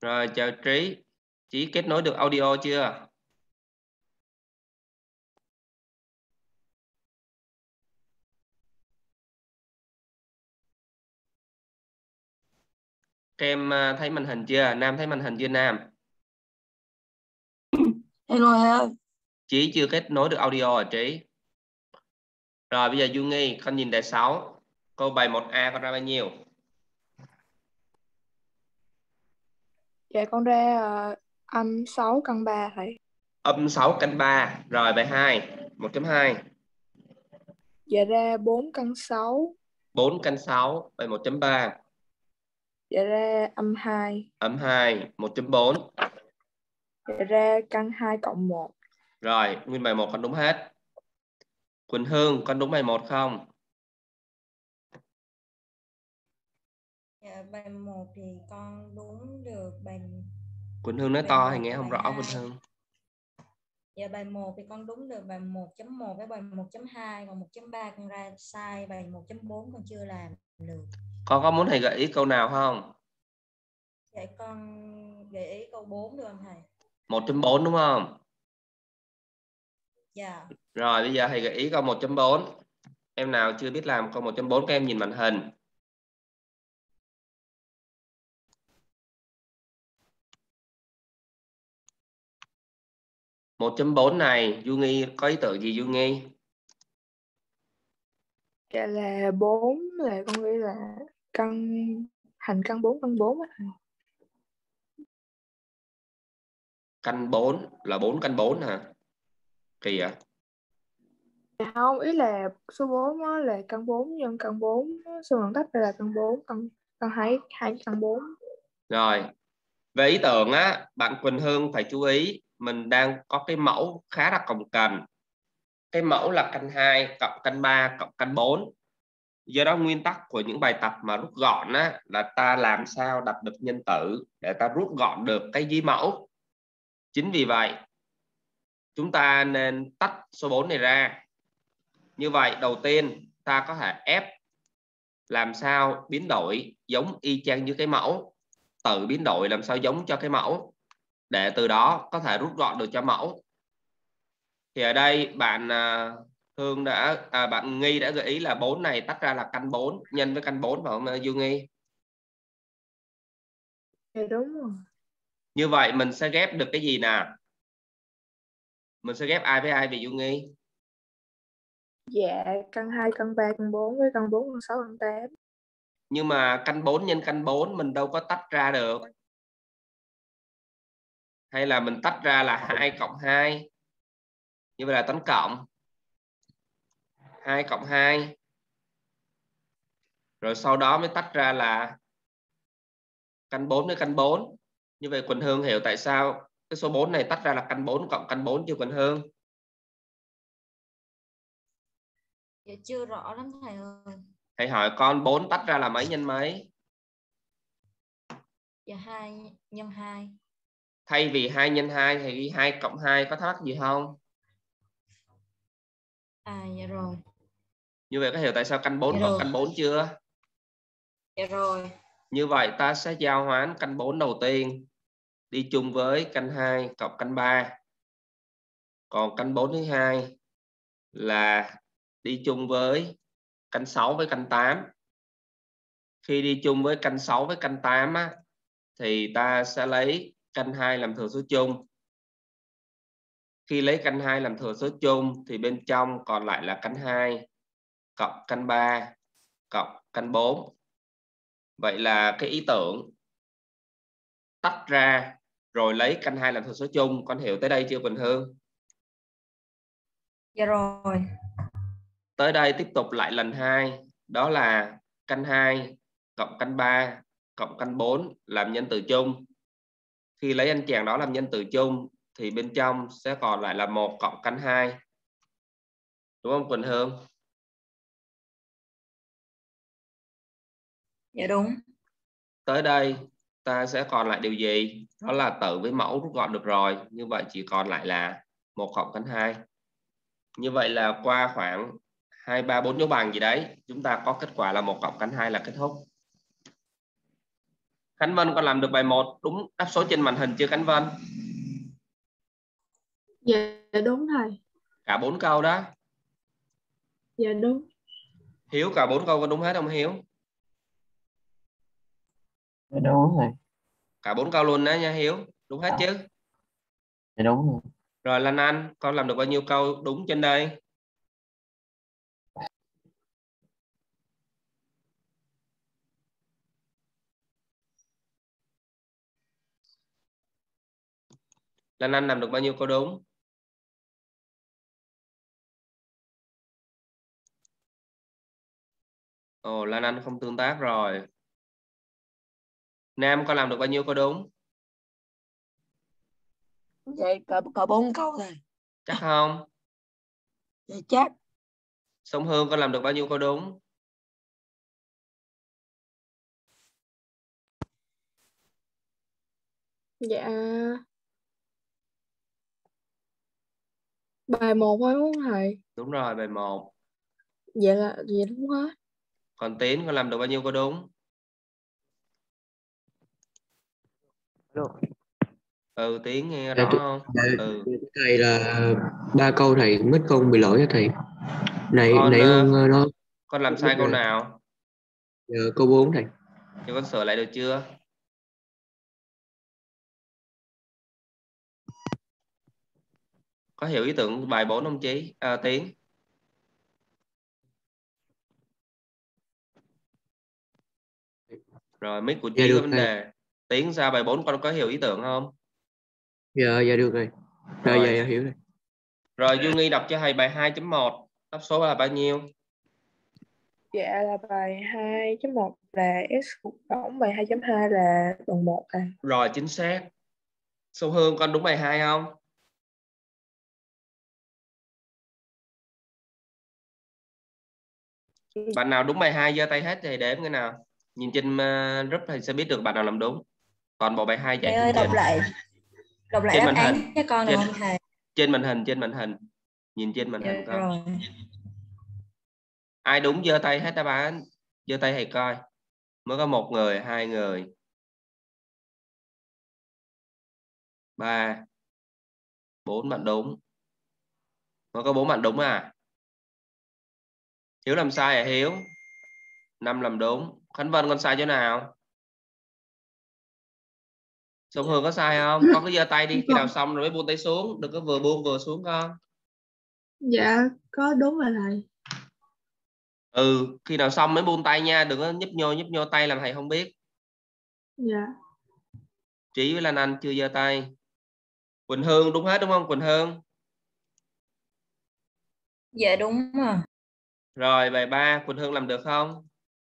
Rồi, chào Trí. Trí kết nối được audio chưa? Các em thấy màn hình chưa? Nam thấy màn hình chưa Nam? Hello thầy ơi. Trí chưa kết nối được audio à Trí? Rồi bây giờ Du Nghi, con nhìn đề 6. Câu bài 1A con ra bao nhiêu? Dạ con ra âm 6 căn 3 thầy. Âm 6 căn 3. Rồi bài 2, 1.2. Dạ ra 4 căn 6. 4 căn 6, bài 1.3. Dạ ra âm 2. Âm 2, 1.4. Dạ ra căn 2 cộng 1. Rồi, nguyên bài 1 con đúng hết. Quỳnh Hương, con đúng bài 1 không? Dạ, bài 1 thì con đúng được bài Quỳnh Hương nói bài to 1 hay nghe và không bài rõ 2. Quỳnh Hương? Dạ bài 1 thì con đúng được bài 1.1 với bài 1.2, còn 1.3 con ra sai, bài 1.4 con chưa làm được. Con có muốn thầy gợi ý câu nào không? Dạ con gợi ý câu 4 được không thầy? 1.4 đúng không? Dạ. Rồi bây giờ thầy gợi ý câu 1.4. Em nào chưa biết làm câu 1.4 các em nhìn màn hình. Một chấm bốn này Du Nghi có ý tưởng gì Du Nghi? Dạ là 4 là con nghĩ là căn hành căn 4 căn 4 á thầy. Căn 4 là 4 căn 4 hả? Kỳ à? Dạ không, ý là số 4 á là căn 4 nhân căn 4 á, số bằng tách ra là căn 4 căn 2 căn 4. Rồi, về ý tưởng á, bạn Quỳnh Hương phải chú ý, mình đang có cái mẫu khá là cồng kềnh. Cái mẫu là căn 2 cộng căn 3 cộng căn 4. Do đó nguyên tắc của những bài tập mà rút gọn á, là ta làm sao đặt được nhân tử để ta rút gọn được cái dưới mẫu. Chính vì vậy, chúng ta nên tách số 4 này ra. Như vậy đầu tiên ta có thể ép làm sao biến đổi giống y chang như cái mẫu, tự biến đổi làm sao giống cho cái mẫu để từ đó có thể rút gọn được cho mẫu. Thì ở đây bạn Hương bạn Nghi đã gợi ý là 4 này tách ra là căn 4 nhân với căn 4 phải không Du Nghi? Dạ đúng rồi. Như vậy mình sẽ ghép được cái gì nào? Mình sẽ ghép ai với ai vì Du Nghi? Dạ căn 2 căn 3 căn 4 với căn 4 căn 6 căn 8. Nhưng mà căn 4 nhân căn 4 mình đâu có tách ra được. Hay là mình tách ra là 2 cộng 2. Như vậy là toán cộng 2 cộng 2. Rồi sau đó mới tách ra là căn 4 với căn 4. Như vậy Quỳnh Hương hiểu tại sao cái số 4 này tách ra là căn 4 cộng căn 4 chưa Quỳnh Hương? Dạ chưa rõ lắm thầy ơi. Thầy hỏi con 4 tách ra là mấy nhân mấy? Dạ 2 nhân 2. Thay vì 2 nhân 2 thì ghi 2 cộng 2, có thắc mắc gì không? Dạ rồi. Như vậy có hiểu tại sao căn 4 Dạ cộng rồi. căn 4 chưa? Dạ rồi. Như vậy ta sẽ giao hoán căn 4 đầu tiên đi chung với căn 2 cộng căn 3. Còn căn 4 thứ hai là đi chung với căn 6 với căn 8. Khi đi chung với căn 6 với căn 8 á, thì ta sẽ lấy căn 2 làm thừa số chung. Khi lấy căn 2 làm thừa số chung thì bên trong còn lại là căn 2 cộng căn 3 cộng căn 4. Vậy là cái ý tưởng tách ra rồi lấy căn 2 làm thừa số chung, con hiểu tới đây chưa Quỳnh Hương? Dạ rồi. Tới đây tiếp tục lại lần 2, đó là căn 2 cộng căn 3 cộng căn 4 làm nhân tử chung. Khi lấy anh chàng đó làm nhân tử chung thì bên trong sẽ còn lại là 1 cộng căn 2. Đúng không Quỳnh Hương? Dạ đúng. Tới đây ta sẽ còn lại điều gì? Đó là tử với mẫu rút gọn được rồi. Như vậy chỉ còn lại là 1 cộng căn 2. Như vậy là qua khoảng 2, 3, 4 dấu bằng gì đấy, chúng ta có kết quả là 1 cộng căn 2 là kết thúc. Khánh Vân con làm được bài 1 đúng đáp số trên màn hình chưa Khánh Vân? Dạ đúng thầy. Cả 4 câu đó. Dạ đúng. Hiếu cả 4 câu có đúng hết không Hiếu? Dạ đúng rồi. Cả 4 câu luôn đó nha Hiếu. Đúng hết chứ? Dạ đúng rồi. Rồi Lan Anh, con làm được bao nhiêu câu đúng trên đây? Lan Anh làm được bao nhiêu câu đúng? Ồ, Lan Anh không tương tác rồi. Nam con làm được bao nhiêu câu đúng? Vậy có 4 câu thôi. Chắc không? Dạ chắc. Sông Hương con làm được bao nhiêu câu đúng? Dạ bài 1 thôi đúng không thầy? Đúng rồi, bài 1. Dạ đúng hết. Còn Tiến con làm được bao nhiêu câu đúng? Ừ, Tiến nghe rõ không? Ừ. Thầy là 3 câu thầy mất công bị lỗi cho thầy. Nãy nó Con làm sai câu nào? giờ câu 4 thầy. Thì con sửa lại được chưa? Có hiểu ý tưởng bài 4 không Tiến? Rồi mic của Trí có vấn đề. Tiến ra bài 4 con có hiểu ý tưởng không? Dạ được rồi. Dạ hiểu rồi. Rồi Du Nghi đọc cho thầy bài 2.1. Đáp số là bao nhiêu? Dạ là bài 2.1 là x cộng bài 2.2 là bằng 1 thầy. Rồi chính xác. Sông Hương con đúng bài 2 không? Bạn nào đúng bài 2 giơ tay hết thì đếm cái nào. Nhìn trên group thì sẽ biết được bạn nào làm đúng. Toàn bộ bài 2 Thầy chạy ơi, trên đọc lại trên đáp màn án hình. cho con được không thầy? Trên màn hình. Nhìn trên màn hình con. Rồi. Ai đúng giơ tay hết đáp án. Giơ tay thầy coi. Mới có 1 người, 2 người, 3, 4 bạn đúng. Mới có 4 bạn đúng à? Hiếu làm sai à Hiếu? 5 làm đúng. Khánh Vân con sai chỗ nào? Sông Hương có sai không? Con cứ giơ tay đi, khi nào xong rồi mới buông tay xuống, đừng có vừa buông vừa xuống con. Dạ có đúng rồi thầy. Ừ, khi nào xong mới buông tay nha, đừng có nhấp nhô tay làm thầy không biết. Dạ. Trí với Lan Anh chưa giơ tay. Quỳnh Hương đúng hết đúng không Quỳnh Hương? Dạ đúng rồi. Rồi bài 3 Quỳnh Hương làm được không?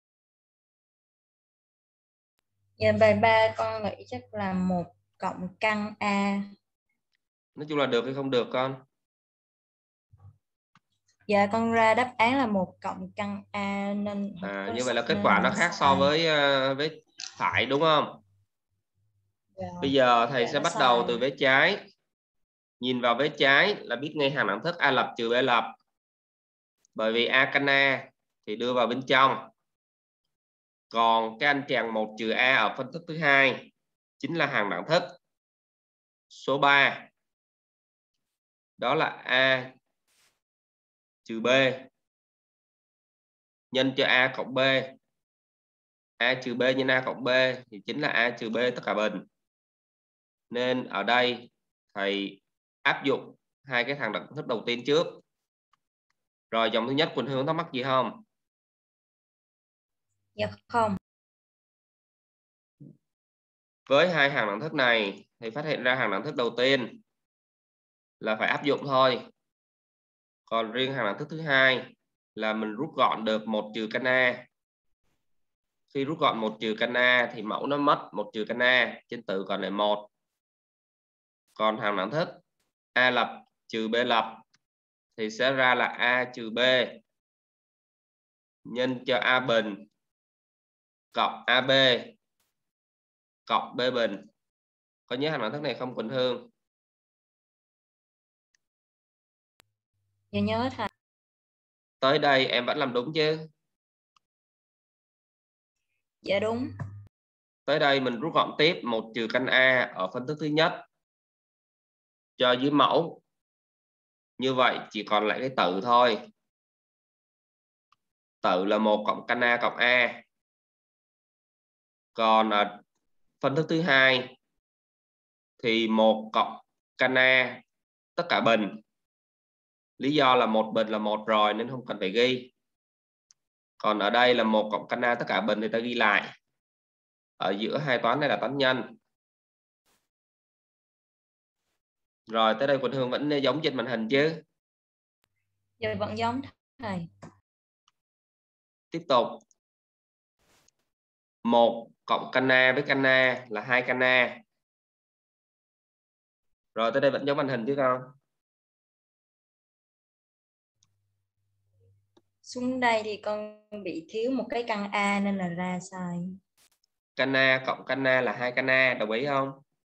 Dạ bài 3 con nghĩ chắc là 1 cộng căn A. Nói chung là được hay không được con? Dạ con ra đáp án là 1 cộng căn A nên Như vậy là kết quả nó khác so với phải đúng không? Dạ. Bây giờ thầy Dạ, sẽ bắt đầu từ vế trái. Nhìn vào vế trái là biết ngay hàng đẳng thức A lập trừ B lập. Bởi vì A căn A thì đưa vào bên trong. Còn cái anh chàng 1 trừ A ở phân thức thứ hai chính là hàng đẳng thức số 3. Đó là A trừ B nhân cho A cộng B. A trừ B nhân A cộng B thì chính là A trừ B tất cả bình. Nên ở đây thầy áp dụng hai cái thằng đẳng thức đầu tiên trước. Rồi dòng thứ nhất Quỳnh Hương thắc mắc gì không? Dạ không. Với hai hàng đẳng thức này thì phát hiện ra hàng đẳng thức đầu tiên là phải áp dụng thôi. Còn riêng hàng đẳng thức thứ hai là mình rút gọn được 1 trừ căn A. Khi rút gọn 1 trừ căn A thì mẫu nó mất 1 trừ căn A, trên tử còn lại 1. Còn hàng đẳng thức A lập trừ B lập thì sẽ ra là A trừ B nhân cho A bình cộng AB cộng B bình. Có nhớ hàng đẳng thức này không Quỳnh Hương? Dạ nhớ thầy. Tới đây em vẫn làm đúng chứ? Dạ đúng. Tới đây mình rút gọn tiếp 1 trừ căn A ở phân thức thứ nhất cho dưới mẫu. Như vậy chỉ còn lại cái tử thôi. Tử là 1 cộng căn A cộng A. Còn ở phân thức thứ hai thì 1 cộng căn A tất cả bình. Lý do là một bình là 1 rồi nên không cần phải ghi. Còn ở đây là 1 cộng căn A tất cả bình thì ta ghi lại. Ở giữa hai toán này là toán nhân. Rồi tới đây Quỳnh Hương vẫn giống trên màn hình chứ? Giờ vẫn giống thầy. Tiếp tục. 1 cộng căn A với căn A là 2 căn A. Rồi tới đây vẫn giống màn hình chứ con? Xuống đây thì con bị thiếu một cái căn A nên là ra sai. Căn A cộng căn A là 2 căn A, đồng ý không?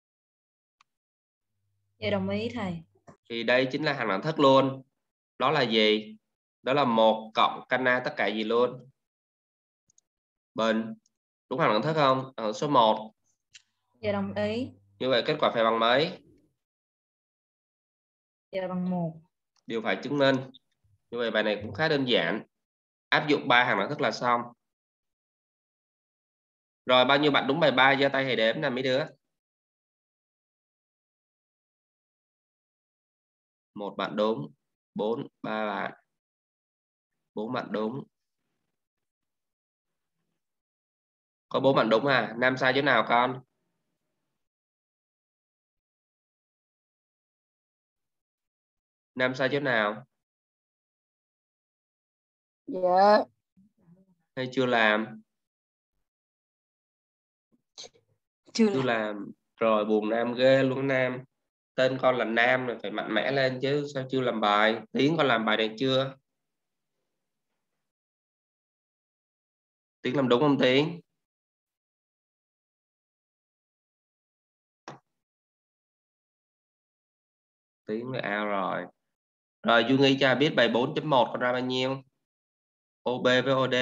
Dạ đồng ý thầy. Thì đây chính là hàng đẳng thức luôn. Đó là gì? Đó là 1 cộng căn A tất cả gì luôn? Bình. Đúng hàng đẳng thức không? Ở số 1. Dạ đồng ý. Như vậy kết quả phải bằng mấy? Dạ bằng 1. Điều phải chứng minh. Như vậy bài này cũng khá đơn giản. Áp dụng 3 hàng đẳng thức là xong. Rồi bao nhiêu bạn đúng bài 3 giơ tay hãy đếm nè mấy đứa. 1 bạn đúng, 3 bạn. 4 bạn đúng. Có 4 bạn đúng à? Nam sai chỗ nào con? Nam sai chỗ nào? Dạ. Hay chưa làm? Chưa làm. Rồi buồn Nam ghê luôn Nam. Tên con là Nam rồi phải mạnh mẽ lên chứ. Sao chưa làm bài? Tiến con làm bài này chưa? Tiến làm đúng không Tiến? Tiến là out rồi. Rồi Du Nghi cho biết bài 4.1 con ra bao nhiêu? OB với OD.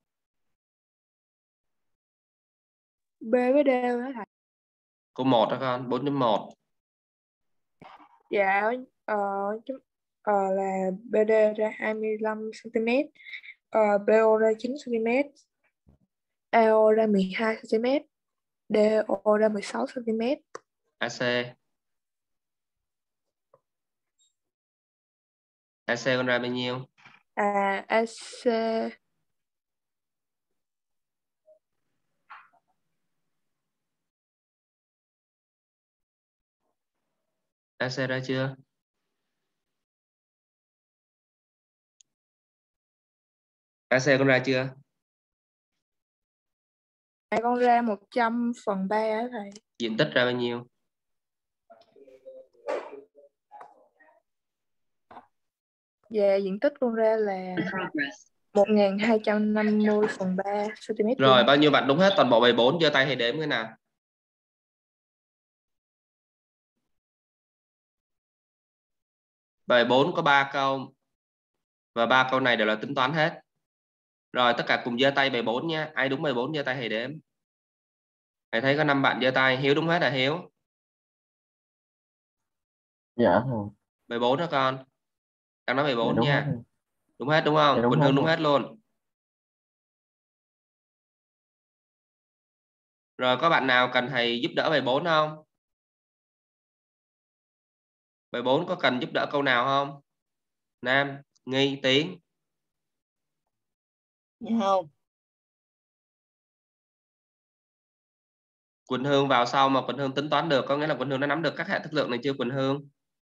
B với D đó thầy. Câu 1 đó con, 4.1. Dạ là BD ra 25 cm, BO ra 9 cm, AO ra 12 cm, DO ra 16 cm. AC. AC con ra bao nhiêu? AC AC ra chưa? AC con ra chưa? con ra 100/3 á thầy. Diện tích ra bao nhiêu? Và diện tích con ra là 1250/3 cm. Rồi bao nhiêu bạn đúng hết toàn bộ bài 4 giơ tay hãy đếm cái nào. Bài 4 có 3 câu. Và 3 câu này đều là tính toán hết. Rồi tất cả cùng giơ tay bài 4 nha. Ai đúng bài 4 giơ tay hãy đếm. Thầy thấy có 5 bạn giơ tay. Hiếu đúng hết à Hiếu? Dạ thầy. Bài 4 đó con. Đang nói bài 4 Đúng nha. hết. Đúng hết đúng không? Dạ, đúng Quỳnh hết Hương đúng luôn. hết luôn. Rồi có bạn nào cần thầy giúp đỡ bài 4 không? Bài 4 có cần giúp đỡ câu nào không? Nam, Nghi, Tiến. Dạ không. Quỳnh Hương vào sau mà Quỳnh Hương tính toán được, có nghĩa là Quỳnh Hương đã nắm được các hệ thức lượng này chưa Quỳnh Hương?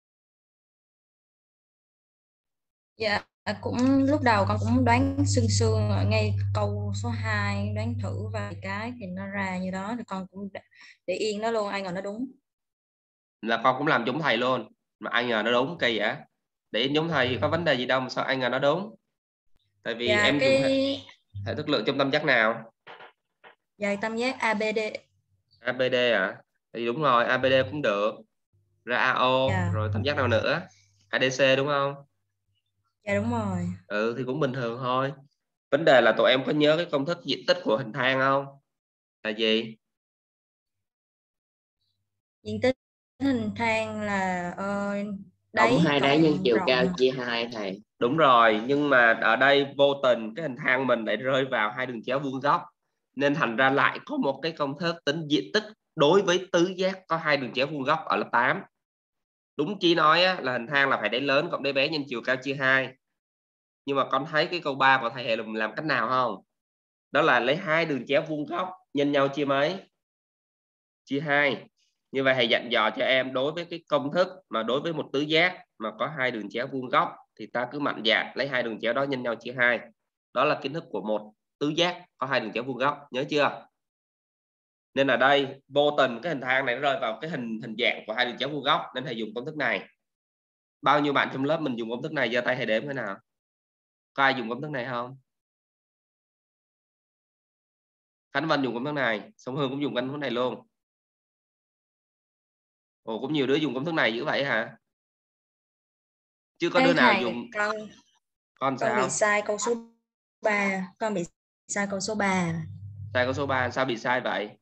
Dạ cũng lúc đầu con cũng đoán sương sương ở ngay câu số 2, đoán thử vài cái thì nó ra như đó thì con cũng để yên nó luôn, ai ngờ nó đúng. Là con cũng làm giống thầy luôn. Mà ai ngờ nó đúng, kỳ vậy? Để giống thầy thì có vấn đề gì đâu mà sao ai ngờ nó đúng? Tại vì Dạ em cái dùng hệ thức lượng trong tam giác nào? dài tam giác ABD. ABD à? Thì đúng rồi, ABD cũng được. Ra AO, Dạ. rồi tam giác nào nữa? ADC đúng không? Dạ đúng rồi. Ừ thì cũng bình thường thôi. Vấn đề là tụi em có nhớ cái công thức diện tích của hình thang không? Là gì? Diện tích hình thang là Cộng đáy hai đáy cộng nhân chiều cao rộng. chia 2 thầy. Đúng rồi, nhưng mà ở đây vô tình cái hình thang mình lại rơi vào hai đường chéo vuông góc, nên thành ra lại có một cái công thức tính diện tích đối với tứ giác có hai đường chéo vuông góc ở lớp 8. Đúng Chí nói á, là hình thang là phải đáy lớn cộng đáy bé nhân chiều cao chia 2. Nhưng mà con thấy cái câu 3 của thầy Hề làm cách nào không? Đó là lấy hai đường chéo vuông góc nhân nhau chia mấy? Chia 2. Như vậy thầy dặn dò cho em đối với cái công thức mà đối với một tứ giác mà có hai đường chéo vuông góc thì ta cứ mạnh dạn lấy hai đường chéo đó nhân nhau chia 2. Đó là kiến thức của một tứ giác có hai đường chéo vuông góc, nhớ chưa? Nên ở đây vô tình cái hình thang này nó rơi vào cái hình dạng của hai đường chéo vuông góc nên thầy dùng công thức này. Bao nhiêu bạn trong lớp mình dùng công thức này, giơ tay thầy đếm thế nào? Có ai dùng công thức này không? Khánh Vân dùng công thức này, Sông Hương cũng dùng công thức này luôn. Ồ, cũng nhiều đứa dùng công thức này dữ vậy hả? Chứ có đứa nào dùng. Con sao? Bị sai câu số 3. Con bị sai câu số 3. Sai câu số 3, sao bị sai vậy?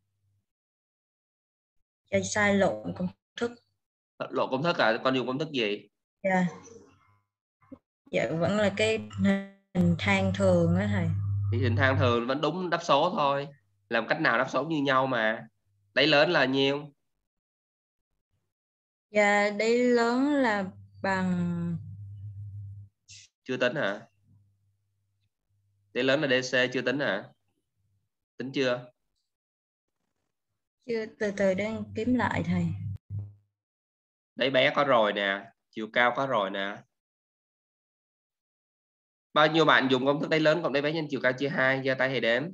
Sai lộn công thức. Lộ công thức à? Con dùng công thức gì? Dạ. Dạ vẫn là cái hình thang thường đó thầy. Thì hình thang thường vẫn đúng đáp số thôi. Làm cách nào đáp số như nhau mà. Đáy lớn là nhiêu? Dạ đáy lớn là bằng. Chưa tính hả? Đáy lớn là DC chưa tính hả? Tính chưa? Chưa, từ từ đang kiếm lại thầy. Đáy bé có rồi nè, chiều cao có rồi nè. Bao nhiêu bạn dùng công thức đáy lớn cộng đáy bé nhân chiều cao chia 2? Giơ tay thầy đếm.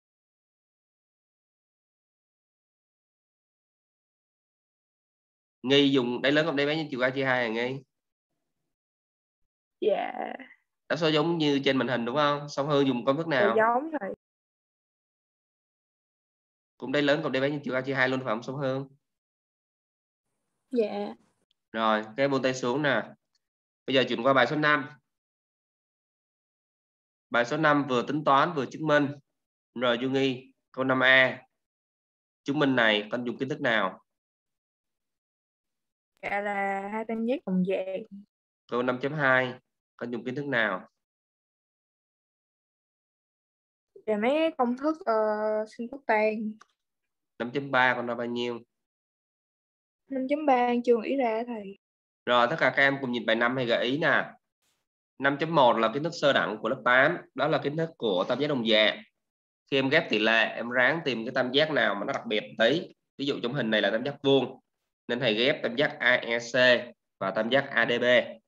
Nghi dùng đáy lớn cộng đáy bé nhân chiều cao chia 2 à Nghi? Dạ. Đáp số giống như trên màn hình đúng không? Song Hương dùng công thức nào? Giống thầy. Cũng đáy lớn cộng đáy bé nhân chiều cao chia 2 luôn phải không Song Hương? Dạ. Rồi, cái buông tay xuống nè. Bây giờ chuyển qua bài số 5. Bài số 5 vừa tính toán vừa chứng minh. Rồi Du Nghi, câu 5A. Chứng minh này con dùng kiến thức nào? Dạ là hai tam giác đồng dạng. Câu 5.2 con dùng kiến thức nào? Dạ mấy công thức sinh tốc tan. 5.3 con ra bao nhiêu? 5.3 chưa nghĩ ra thầy. Rồi tất cả các em cùng nhìn bài 5 hay gợi ý nè. 5.1 là kiến thức sơ đẳng của lớp 8. Đó là kiến thức của tam giác đồng dạng. Khi em ghép tỷ lệ em ráng tìm cái tam giác nào mà nó đặc biệt tí. Ví dụ trong hình này là tam giác vuông nên thầy ghép tam giác AEC và tam giác ADB.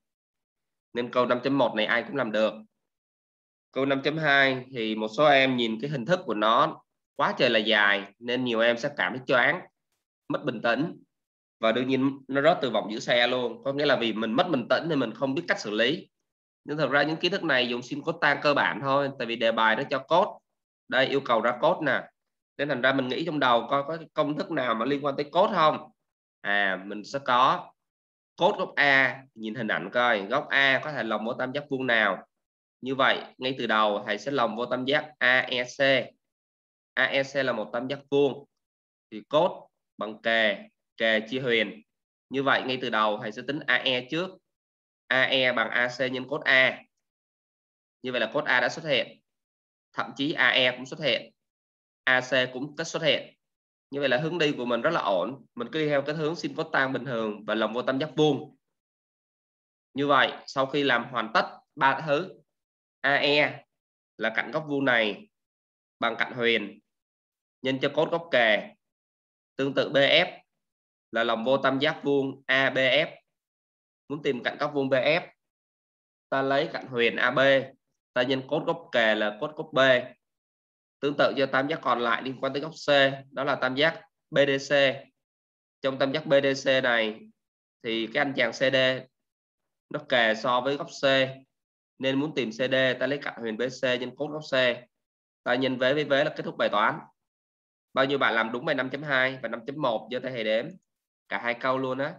Nên câu 5.1 này ai cũng làm được. Câu 5.2 thì một số em nhìn cái hình thức của nó quá trời là dài nên nhiều em sẽ cảm thấy choáng, mất bình tĩnh và đương nhiên nó rớt từ vòng giữ xe luôn. Có nghĩa là vì mình mất bình tĩnh nên mình không biết cách xử lý. Nhưng thật ra những kiến thức này dùng sin cos tan cơ bản thôi, tại vì đề bài nó cho cos. Đây yêu cầu ra cos nè. Nên thành ra mình nghĩ trong đầu coi có cái công thức nào mà liên quan tới cos không. Mình sẽ có cos góc A, nhìn hình ảnh coi góc A có thể lồng vô tam giác vuông nào. Như vậy ngay từ đầu thầy sẽ lồng vô tam giác AEC. AEC là một tam giác vuông thì cos bằng kề, kề chia huyền. Như vậy ngay từ đầu thầy sẽ tính AE trước. AE bằng AC nhân cos A. Như vậy là cos A đã xuất hiện. Thậm chí AE cũng xuất hiện, AC cũng xuất hiện. Như vậy là hướng đi của mình rất là ổn. Mình cứ đi theo cái hướng sin cos tan bình thường và lồng vô tam giác vuông. Như vậy sau khi làm hoàn tất ba thứ, AE là cạnh góc vuông này bằng cạnh huyền nhân cho cos góc kề. Tương tự BF là lồng vô tam giác vuông ABF. Muốn tìm cạnh góc vuông BF, ta lấy cạnh huyền AB, ta nhân cos góc kề là cos góc B. Tương tự cho tam giác còn lại liên quan tới góc C, đó là tam giác BDC. Trong tam giác BDC này thì cái anh chàng CD nó kề so với góc C, nên muốn tìm CD ta lấy cạnh huyền BC nhân cos góc C, ta nhân vế với vế là kết thúc bài toán. Bao nhiêu bạn làm đúng bài 5.2 và 5.1 giơ tay thầy đếm cả hai câu luôn á.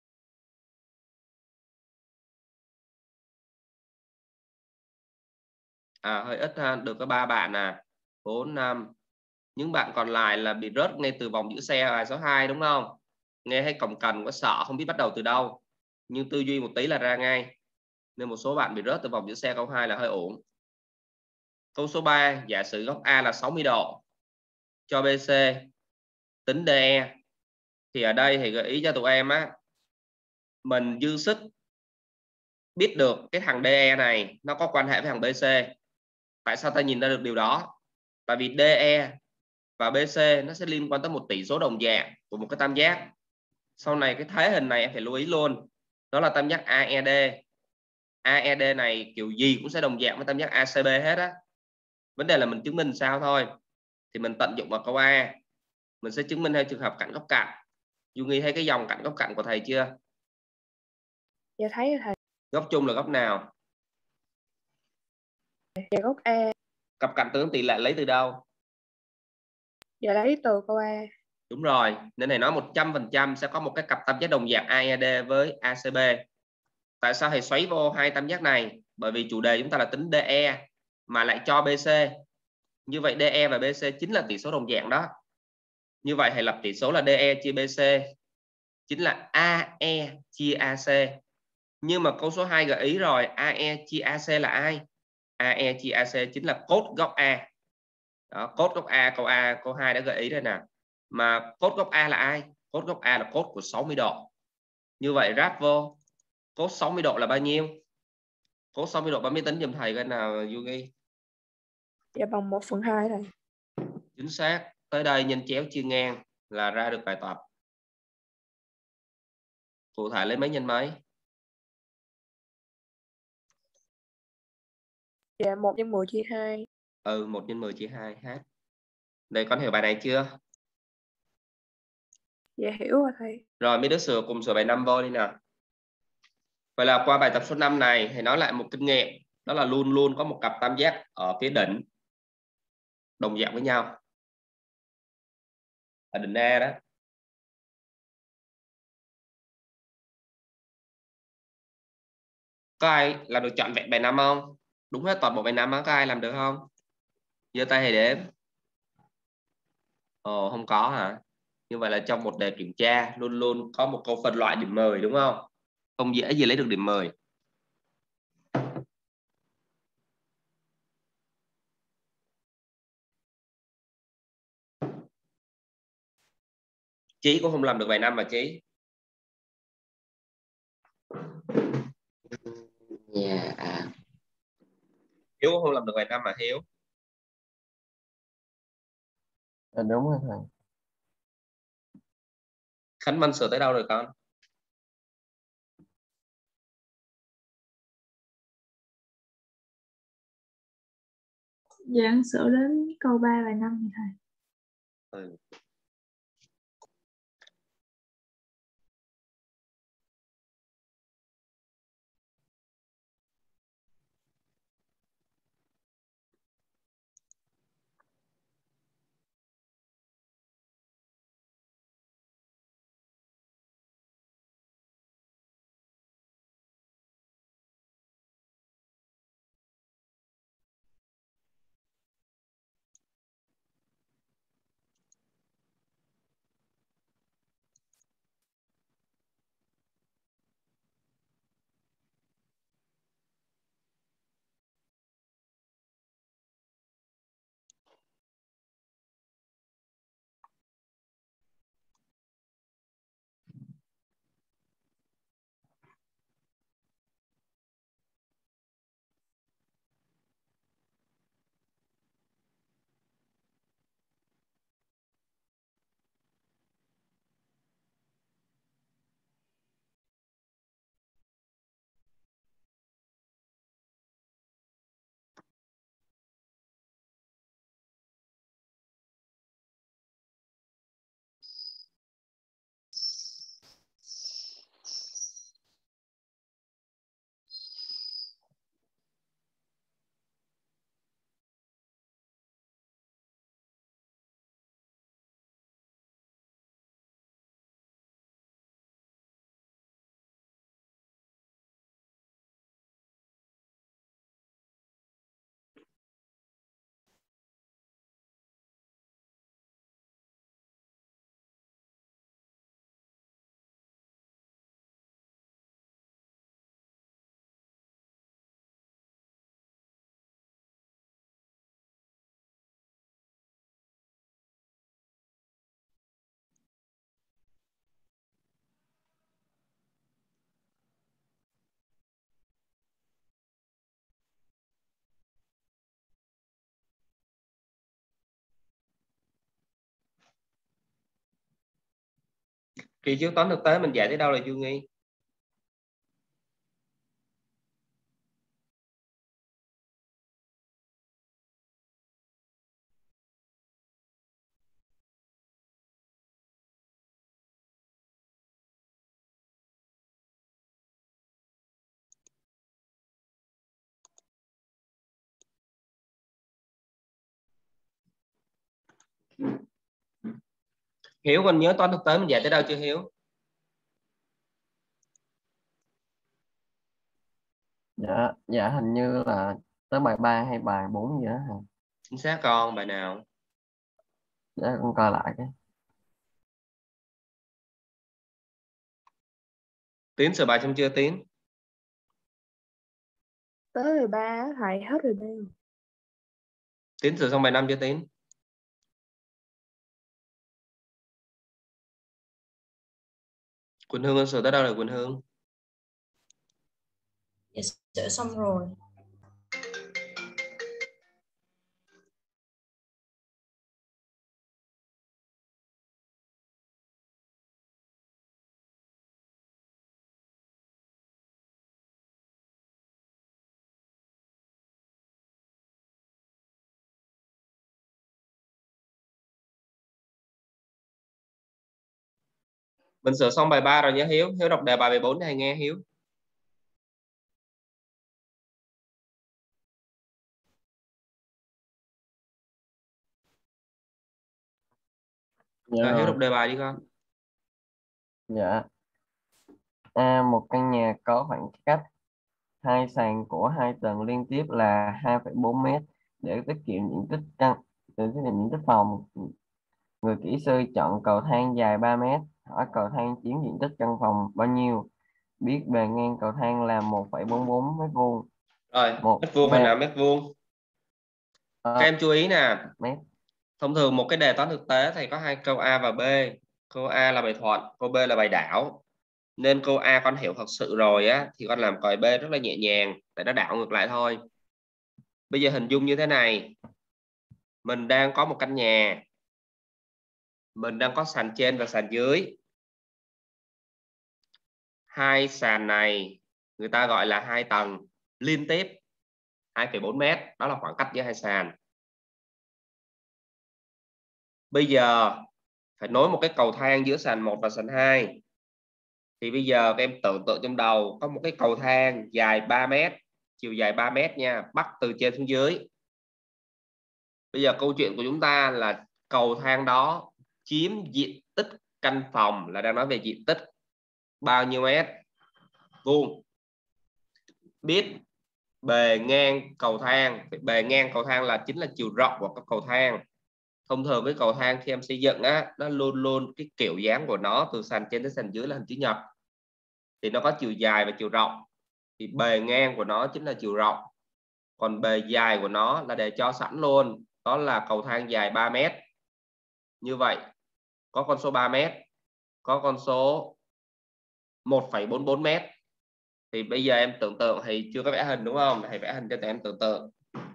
Hơi ít ha, được có 3 bạn 4, 5. Những bạn còn lại là bị rớt ngay từ vòng giữ xe bài số 2 đúng không? nghe thấy cồng kềnh có sợ không biết bắt đầu từ đâu, nhưng tư duy một tí là ra ngay, nên một số bạn bị rớt từ vòng giữ xe câu 2 là hơi ổn. Câu số 3, giả sử góc A là 60 độ, cho BC tính DE. Thì ở đây thì gợi ý cho tụi em á, mình dư sức biết được cái thằng DE này nó có quan hệ với thằng BC. Tại sao ta nhìn ra được điều đó? Tại vì DE và BC nó sẽ liên quan tới một tỷ số đồng dạng của một cái tam giác. Sau này cái thế hình này em phải lưu ý luôn, đó là tam giác AED. AED này kiểu gì cũng sẽ đồng dạng với tam giác ACB hết á. Vấn đề là mình chứng minh sao thôi. Thì mình tận dụng vào câu A, mình sẽ chứng minh theo trường hợp cạnh góc cạnh. Du Nghi thấy cái dòng cạnh góc cạnh của thầy chưa? Dạ thấy rồi thầy. Góc chung là góc nào? Dạ góc A. Cặp cạnh tương tỷ lệ lấy từ đâu? Dạ lấy từ câu A. Đúng rồi, nên thầy nói 100% sẽ có một cái cặp tam giác đồng dạng AED với ACB. Tại sao thầy xoáy vô hai tam giác này? Bởi vì chủ đề chúng ta là tính DE mà lại cho BC. Như vậy DE và BC chính là tỷ số đồng dạng đó. Như vậy thầy lập tỷ số là DE chia BC chính là AE chia AC. Nhưng mà câu số 2 gợi ý rồi, AE chia AC là ai? AE chia AC chính là cốt góc A. Đó, cốt góc A, câu 2 đã gợi ý rồi nè. Mà cốt góc A là ai? Cốt góc A là cốt của 60 độ. Như vậy ráp vô, cốt 60 độ là bao nhiêu? Cốt 60 độ bấm máy tính giùm thầy coi nào Yugi. Dạ bằng 1/2 thầy. Chính xác. Tới đây nhân chéo chia ngang là ra được bài tập. Cụ thể lấy mấy nhân mấy? Dạ 1/10/2. 1/10 chia 2 h. Đây con hiểu bài này chưa? Dạ hiểu rồi thầy. Rồi mấy đứa sửa cùng sửa bài 5 vô đi nào. Vậy là qua bài tập số 5 này thầy nói lại một kinh nghiệm, đó là luôn luôn có một cặp tam giác ở phía đỉnh đồng dạng với nhau. Ở đỉnh A đó. Có ai làm được trọn vẹn bài 5 không? Đúng hết toàn bộ bài 5 á, có ai làm được không? Giơ tay thầy đếm. Ồ, không có hả? Như vậy là trong một đề kiểm tra luôn luôn có một câu phân loại điểm 10 đúng không? Không dễ gì lấy được điểm 10. Chí cũng không làm được bài 5 mà Chí. Hiếu cũng không làm được bài 5 mà Hiếu. Đúng rồi thầy. Khánh Minh sửa tới đâu rồi con? Dạ sửa đến câu 3 bài 5 thầy. Ừ. Kỳ trước toán thực tế mình dạy tới đâu là chưa Nghi? Hiếu còn nhớ toán thực tế mình dạy tới đâu chưa Hiếu? Dạ hình như là tới bài 3 hay bài 4 gì đó hả? Chính xác con, bài nào? Dạ con coi lại cái. Tiến sửa bài xong chưa Tiến? Tới rồi 3 thầy, hết rồi đâu. Tiến sửa xong bài 5 chưa Tiến? Quỳnh Hương con sửa tới đâu rồi Quỳnh Hương? Dạ, sửa xong rồi. Mình sửa xong bài 3 rồi nhé Hiếu. Hiếu đọc đề bài 14 này nghe Hiếu. Dạ Hiếu rồi. đọc đề bài đi con. Dạ. Một căn nhà có khoảng cách hai sàn của hai tầng liên tiếp là 2,4 mét. Để tiết kiệm diện tích phòng, người kỹ sư chọn cầu thang dài 3 mét. Hỏi cầu thang chiếm diện tích căn phòng bao nhiêu? Biết bề ngang cầu thang là 1,44 mét vuông. Rồi, Một mét vuông hay là mét vuông? Các em chú ý nè. Mét. Thông thường một cái đề toán thực tế thì có hai câu A và B. Câu A là bài thuận, câu B là bài đảo. Nên câu A con hiểu thật sự rồi á thì con làm câu B rất là nhẹ nhàng, để nó đảo ngược lại thôi. Bây giờ hình dung như thế này. Mình đang có một căn nhà. Mình đang có sàn trên và sàn dưới. Hai sàn này người ta gọi là hai tầng liên tiếp 2,4 mét, đó là khoảng cách giữa hai sàn. Bây giờ phải nối một cái cầu thang giữa sàn 1 và sàn 2. Thì bây giờ các em tưởng tượng trong đầu có một cái cầu thang dài 3 mét, chiều dài 3 mét nha, bắt từ trên xuống dưới. Bây giờ câu chuyện của chúng ta là cầu thang đó chiếm diện tích căn phòng, là đang nói về diện tích bao nhiêu mét vuông. Biết bề ngang cầu thang, bề ngang cầu thang là chính là chiều rộng của các cầu thang. Thông thường với cầu thang khi em xây dựng á, nó luôn luôn cái kiểu dáng của nó từ sàn trên tới sàn dưới là hình chữ nhật, thì nó có chiều dài và chiều rộng. Thì bề ngang của nó chính là chiều rộng, còn bề dài của nó là để cho sẵn luôn, đó là cầu thang dài 3 mét. Như vậy có con số 3 mét, có con số 1,44 mét. Thì bây giờ em tưởng tượng, thì chưa có vẽ hình đúng không? Thầy vẽ hình cho tụi em tưởng tượng.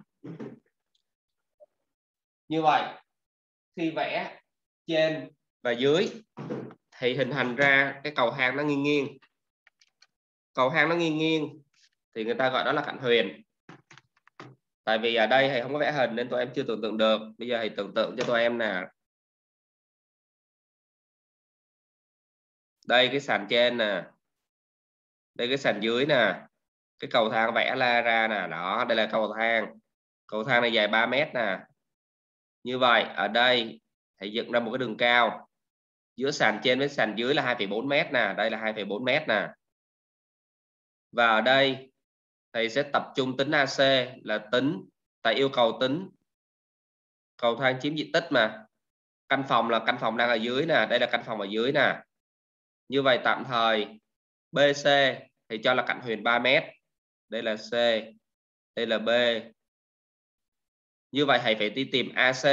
Như vậy khi vẽ trên và dưới thì hình thành ra cái cầu thang nó nghiêng nghiêng. Cầu thang nó nghiêng nghiêng thì người ta gọi đó là cạnh huyền. Tại vì ở đây thầy không có vẽ hình nên tụi em chưa tưởng tượng được. Bây giờ thầy tưởng tượng cho tụi em nè. Đây cái sàn trên nè, đây cái sàn dưới nè, cái cầu thang vẽ ra nè, đó đây là cầu thang. Cầu thang này dài 3 mét nè. Như vậy ở đây thầy dựng ra một cái đường cao giữa sàn trên với sàn dưới là 2,4 mét nè, đây là 2,4 mét nè. Và ở đây thầy sẽ tập trung tính AC, là tính tại yêu cầu tính cầu thang chiếm diện tích mà. Căn phòng là căn phòng đang ở dưới nè, đây là căn phòng ở dưới nè. Như vậy tạm thời BC thì cho là cạnh huyền 3 mét. Đây là C, đây là B. Như vậy thầy phải đi tìm AC.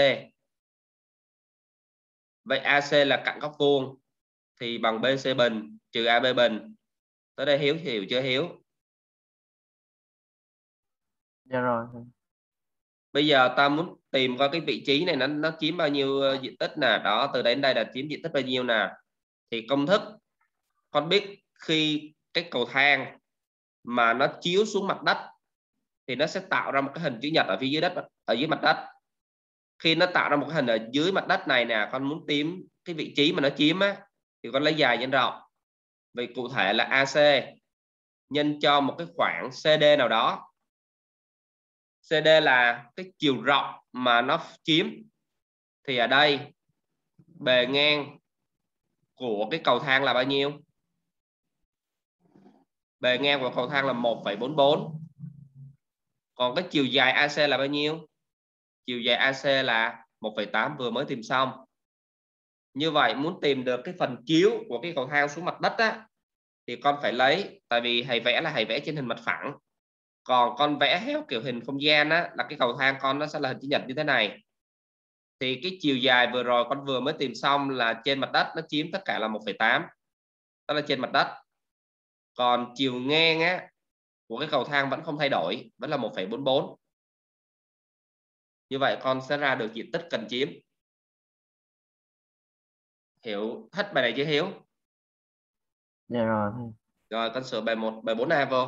Vậy AC là cạnh góc vuông thì bằng BC bình trừ AB bình. Tới đây Hiếu hiểu chưa Hiếu? Dạ rồi. Bây giờ ta muốn tìm coi cái vị trí này nó chiếm bao nhiêu diện tích nè. Đó, từ đến đây là chiếm diện tích bao nhiêu nè. Thì công thức con biết khi cái cầu thang mà nó chiếu xuống mặt đất thì nó sẽ tạo ra một cái hình chữ nhật ở phía dưới đất, ở dưới mặt đất. Khi nó tạo ra một cái hình ở dưới mặt đất này nè, con muốn tìm cái vị trí mà nó chiếm á, thì con lấy dài nhân rộng. Vậy cụ thể là AC nhân cho một cái khoảng CD nào đó. CD là cái chiều rộng mà nó chiếm. Thì ở đây bề ngang của cái cầu thang là bao nhiêu? Bề ngang của cầu thang là 1,44. Còn cái chiều dài AC là bao nhiêu? Chiều dài AC là 1,8 vừa mới tìm xong. Như vậy muốn tìm được cái phần chiếu của cái cầu thang xuống mặt đất á, thì con phải lấy, tại vì thầy vẽ là thầy vẽ trên hình mặt phẳng. Còn con vẽ theo kiểu hình không gian á, là cái cầu thang con nó sẽ là hình chữ nhật như thế này. Thì cái chiều dài vừa rồi con vừa mới tìm xong là trên mặt đất nó chiếm tất cả là 1,8. Đó là trên mặt đất. Còn chiều ngang á, của cái cầu thang vẫn không thay đổi, vẫn là 1,44. Như vậy con sẽ ra được diện tích cần chiếm. Hiểu hết bài này chưa Hiếu? Dạ rồi. Rồi con sửa bài 1, bài 4A vô.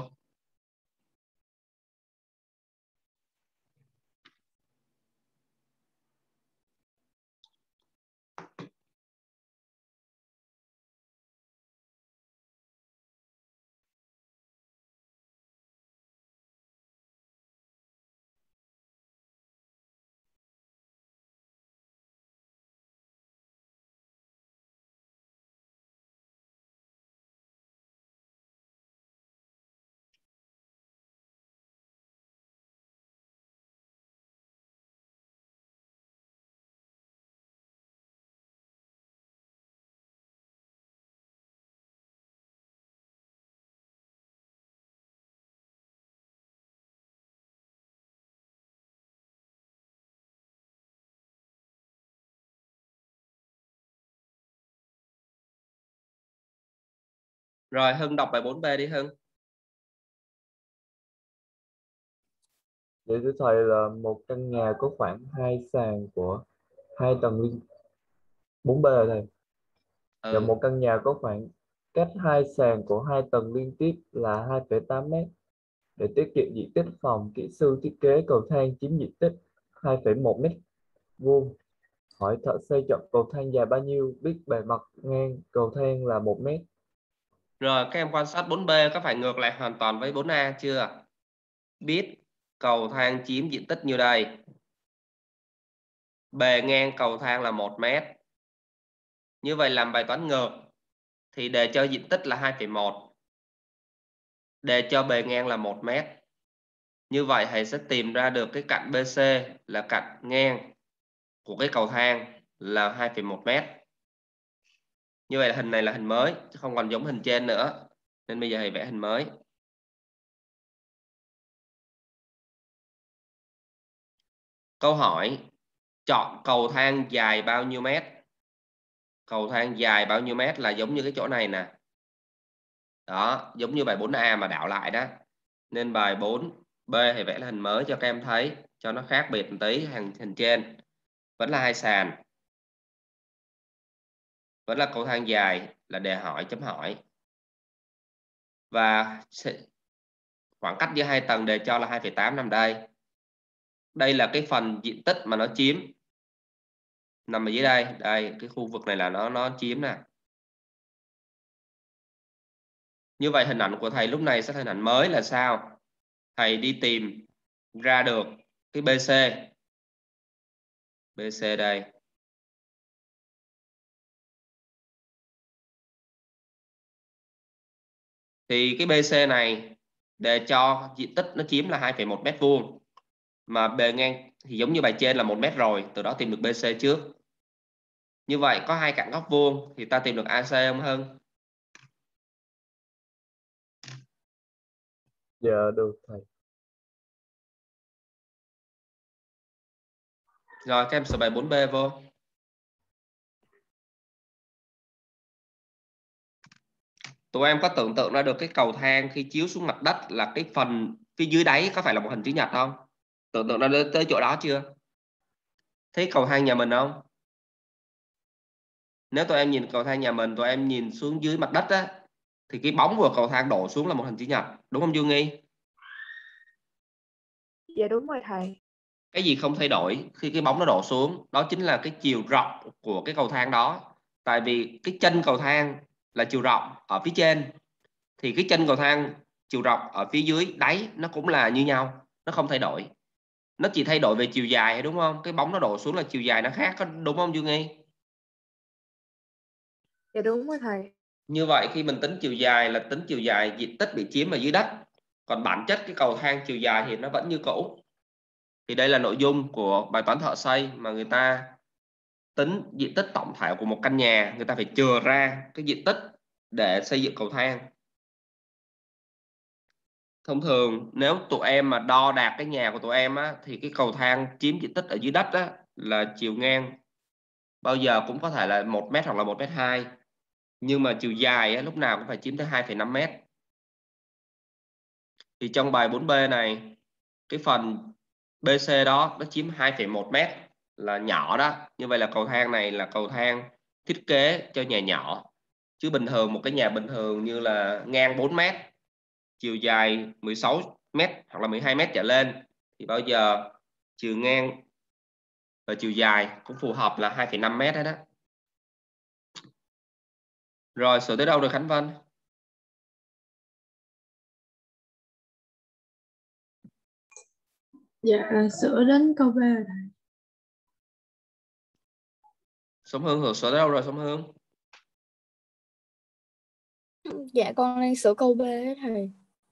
Rồi Hưng đọc bài 4B đi Hưng. Vậy thưa thầy là một căn nhà có khoảng 2 sàn của 2 tầng liên 4B rồi thầy. Và một căn nhà có khoảng cách 2 sàn của 2 tầng liên tiếp là 2,8 m. Để tiết kiệm diện tích phòng, kỹ sư thiết kế cầu thang chiếm diện tích 2,1 m². Hỏi thợ xây chọn cầu thang dài bao nhiêu, biết bề mặt ngang cầu thang là 1 m. Rồi các em quan sát 4B có phải ngược lại hoàn toàn với 4A chưa? Biết cầu thang chiếm diện tích nhiêu đây? Bề ngang cầu thang là 1 m. Như vậy làm bài toán ngược thì đề cho diện tích là 2,1. Đề cho bề ngang là 1 m. Như vậy thầy sẽ tìm ra được cái cạnh BC là cạnh ngang của cái cầu thang là 2,1 m. Như vậy là hình này là hình mới, chứ không còn giống hình trên nữa. Nên bây giờ thầy vẽ hình mới. Câu hỏi, chọn cầu thang dài bao nhiêu mét? Cầu thang dài bao nhiêu mét là giống như cái chỗ này nè. Đó, giống như bài 4A mà đảo lại đó. Nên bài 4B thầy vẽ là hình mới cho các em thấy, cho nó khác biệt một tí hình trên. Vẫn là 2 sàn. Vẫn là cầu thang dài, là đề hỏi chấm hỏi. Và khoảng cách giữa 2 tầng đề cho là 2,8 nằm đây. Đây là cái phần diện tích mà nó chiếm. Nằm ở dưới đây, đây cái khu vực này là nó chiếm nè. Như vậy hình ảnh của thầy lúc này sẽ thành hình ảnh mới là sao? Thầy đi tìm ra được cái BC. BC đây. Thì cái BC này để cho diện tích nó chiếm là 2,1 m². Mà bề ngang thì giống như bài trên là 1 m rồi, từ đó tìm được BC trước. Như vậy có hai cạnh góc vuông thì ta tìm được AC không Hưng? Dạ được thầy. Rồi các em sửa bài 4B vô. Tụi em có tưởng tượng ra được cái cầu thang khi chiếu xuống mặt đất là cái phần phía dưới đáy có phải là một hình chữ nhật không? Tưởng tượng ra tới chỗ đó chưa? Thấy cầu thang nhà mình không? Nếu tụi em nhìn cầu thang nhà mình, tụi em nhìn xuống dưới mặt đất á, thì cái bóng của cầu thang đổ xuống là một hình chữ nhật, đúng không Dương Nghi? Dạ đúng rồi thầy. Cái gì không thay đổi khi cái bóng nó đổ xuống? Đó chính là cái chiều rộng của cái cầu thang đó. Tại vì cái chân cầu thang là chiều rộng ở phía trên, thì cái chân cầu thang chiều rộng ở phía dưới đáy nó cũng là như nhau, nó không thay đổi. Nó chỉ thay đổi về chiều dài, đúng không? Cái bóng nó đổ xuống là chiều dài nó khác, đúng không Dương Nghi? Dạ đúng rồi thầy. Như vậy khi mình tính chiều dài là tính chiều dài diện tích bị chiếm ở dưới đất. Còn bản chất cái cầu thang chiều dài thì nó vẫn như cũ. Thì đây là nội dung của bài toán thợ xây mà người ta tính diện tích tổng thể của một căn nhà, người ta phải chừa ra cái diện tích để xây dựng cầu thang. Thông thường nếu tụi em mà đo đạc cái nhà của tụi em á, thì cái cầu thang chiếm diện tích ở dưới đất á, là chiều ngang bao giờ cũng có thể là 1 mét hoặc là 1,2 m. Nhưng mà chiều dài á, lúc nào cũng phải chiếm tới 2,5 m. Thì trong bài 4B này, cái phần BC đó nó chiếm 2,1 m, là nhỏ đó. Như vậy là cầu thang này là cầu thang thiết kế cho nhà nhỏ. Chứ bình thường một cái nhà bình thường như là ngang 4 m, chiều dài 16 m hoặc là 12 m trở lên thì bao giờ chiều ngang và chiều dài cũng phù hợp là 2,5 m đó. Rồi sửa tới đâu rồi Khánh Vân? Dạ sửa đến câu B rồi thầy. Sống Hương sửa tới đâu rồi Sống Hương? Dạ con đang sửa câu B đó thầy.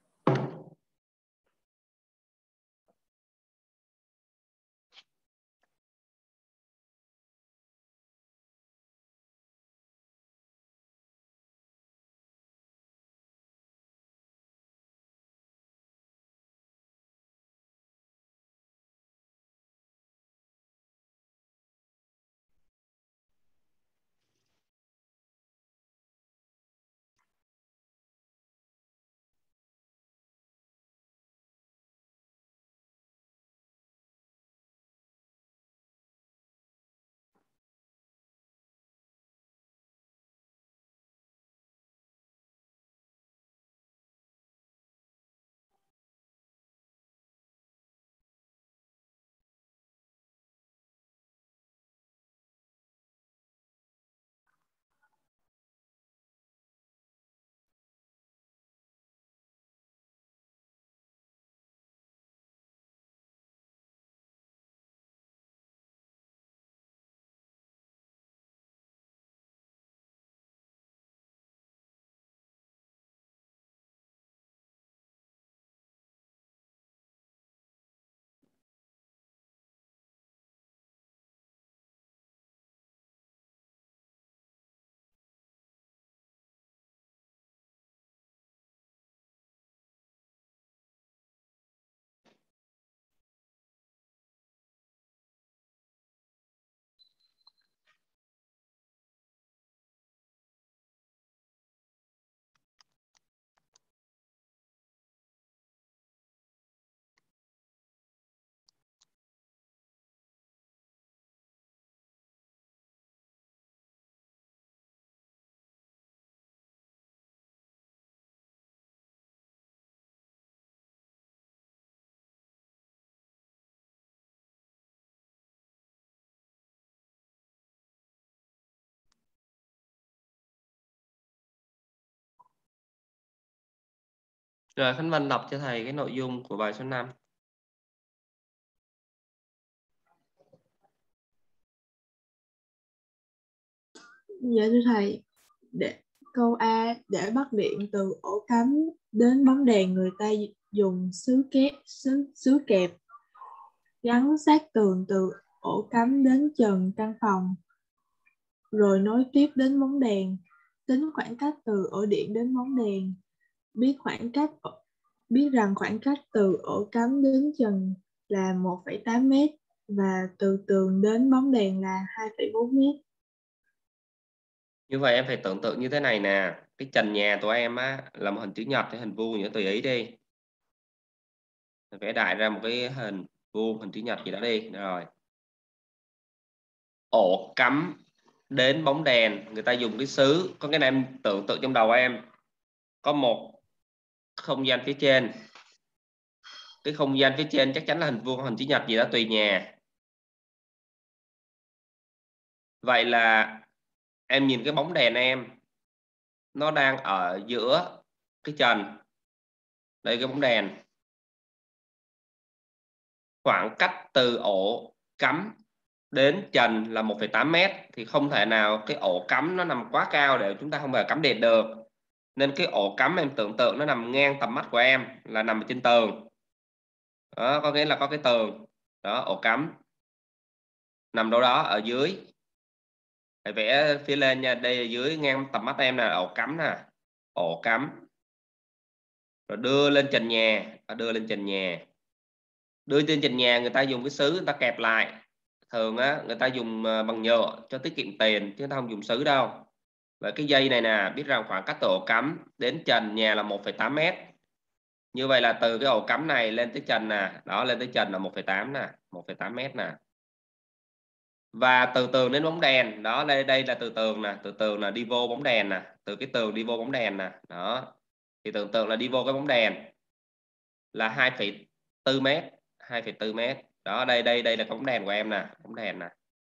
Rồi Khánh Vân đọc cho thầy cái nội dung của bài số 5. Dạ thưa thầy, câu A, để bắt điện từ ổ cắm đến bóng đèn, người ta dùng sứ kẹp gắn sát tường từ ổ cắm đến trần căn phòng, rồi nối tiếp đến bóng đèn. Tính khoảng cách từ ổ điện đến bóng đèn. Biết rằng khoảng cách từ ổ cắm đến trần là 1,8 m và từ tường đến bóng đèn là 2,4 m. Như vậy em phải tưởng tượng như thế này nè, cái trần nhà tụi em á là một hình chữ nhật hay hình vuông gì đó tùy ý đi. Mình vẽ đại ra một cái hình vuông, hình chữ nhật gì đó đi. Rồi. Ổ cắm đến bóng đèn, người ta dùng cái xứ, có cái này em tưởng tượng trong đầu em có một không gian phía trên, cái không gian phía trên chắc chắn là hình vuông, hình chữ nhật gì đó tùy nhà. Vậy là em nhìn cái bóng đèn em nó đang ở giữa cái trần, đây cái bóng đèn, khoảng cách từ ổ cắm đến trần là 1,8 mét, thì không thể nào cái ổ cắm nó nằm quá cao để chúng ta không thể cắm đèn được, nên cái ổ cắm em tưởng tượng nó nằm ngang tầm mắt của em, là nằm ở trên tường đó, có nghĩa là có cái tường đó, ổ cắm nằm đâu đó ở dưới. Hãy vẽ phía lên nha, đây ở dưới ngang tầm mắt em là ổ cắm nè, ổ cắm, rồi đưa lên trần nhà, đưa lên trần nhà, đưa trên trần nhà người ta dùng cái sứ người ta kẹp lại, thường á người ta dùng bằng nhựa cho tiết kiệm tiền chứ người ta không dùng sứ đâu. Và cái dây này nè, biết rằng khoảng cách từ ổ cắm đến trần nhà là 1,8 mét, như vậy là từ cái ổ cắm này lên tới trần nè, đó lên tới trần là 1,8 nè, 1,8 mét nè. Và từ tường đến bóng đèn đó, đây là từ tường nè, từ tường là đi vô bóng đèn nè, từ cái tường đi vô bóng đèn nè đó, thì tưởng tượng là đi vô cái bóng đèn là 2,4 mét, 2,4 mét đó. Đây là bóng đèn của em nè, bóng đèn nè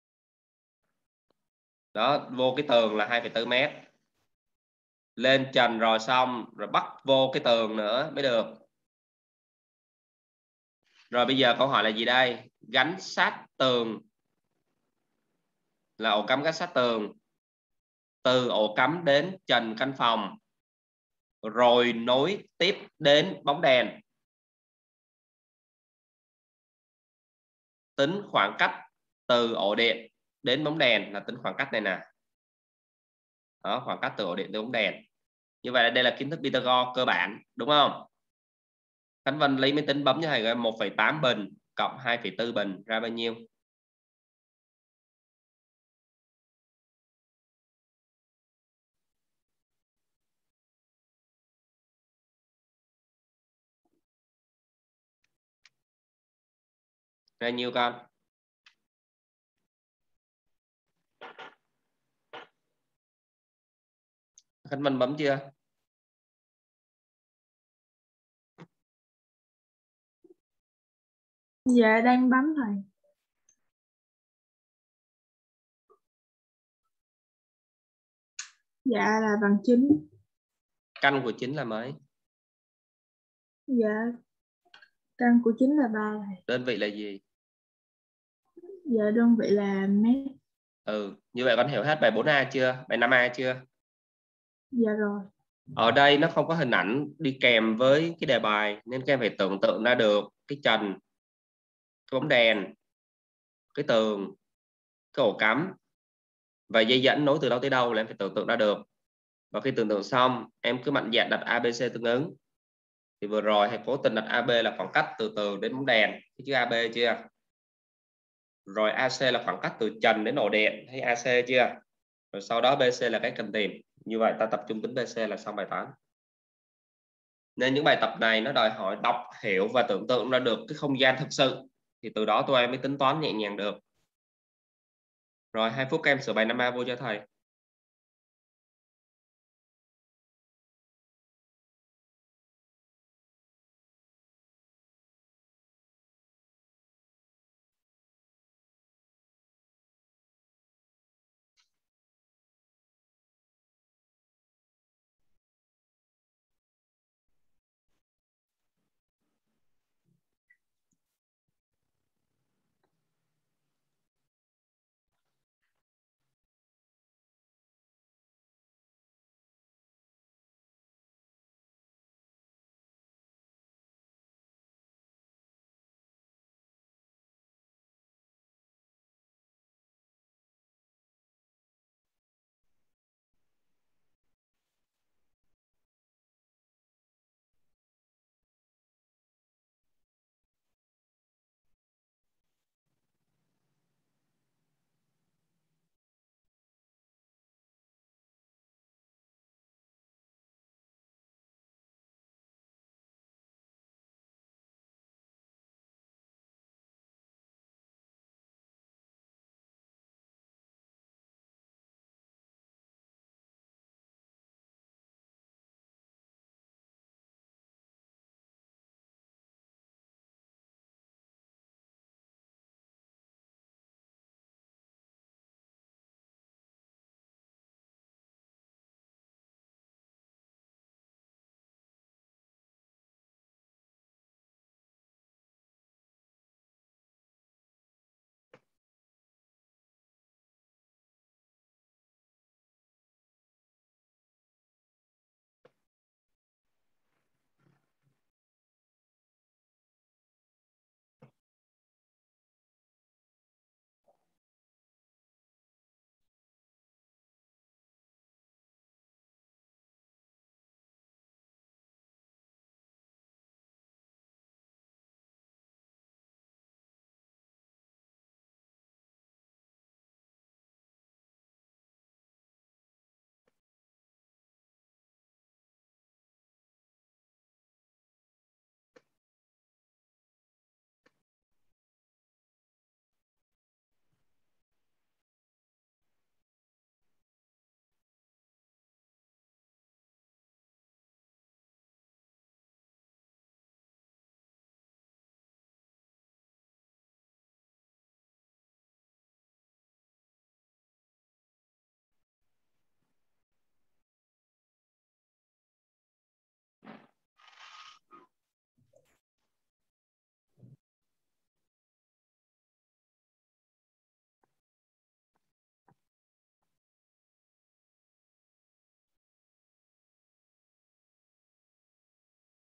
đó, vô cái tường là 2,4 mét, lên trần rồi xong rồi bắt vô cái tường nữa mới được. Rồi bây giờ câu hỏi là gì đây? Gắn sát tường, là ổ cắm gắn sát tường, từ ổ cắm đến trần căn phòng, rồi nối tiếp đến bóng đèn. Tính khoảng cách từ ổ điện đến bóng đèn là tính khoảng cách này nè. Đó, khoảng cách từ ổ điện đến bóng đèn. Như vậy là đây là kiến thức Pythagore cơ bản, đúng không? Khánh Vân lấy máy tính bấm cho thầy 1,8 bình cộng 2,4 bình ra bao nhiêu? Ra nhiêu con? Khánh Vân bấm chưa? Dạ đang bấm thầy. Dạ là bằng 9. Căn của 9 là mấy? Dạ căn của 9 là 3 thầy. Đơn vị là gì? Dạ đơn vị là mét. Như vậy con hiểu hết bài 4A chưa? Bài 5A chưa? Dạ rồi. Ở đây nó không có hình ảnh đi kèm với cái đề bài, nên các em phải tưởng tượng ra được cái trần, cái bóng đèn, cái tường, cái ổ cắm và dây dẫn nối từ đâu tới đâu là em phải tưởng tượng ra được. Và khi tưởng tượng xong em cứ mạnh dạn đặt ABC tương ứng. Thì vừa rồi thầy cố tình đặt AB là khoảng cách từ tường đến bóng đèn, cái chữ AB chưa? Rồi AC là khoảng cách từ trần đến ổ điện, thấy AC chưa? Rồi sau đó BC là cái cần tìm. Như vậy ta tập trung tính BC là xong bài toán. Nên những bài tập này nó đòi hỏi đọc, hiểu và tưởng tượng ra được cái không gian thực sự, thì từ đó tụi em mới tính toán nhẹ nhàng được. Rồi 2 phút các em sửa bài 5A vô cho thầy.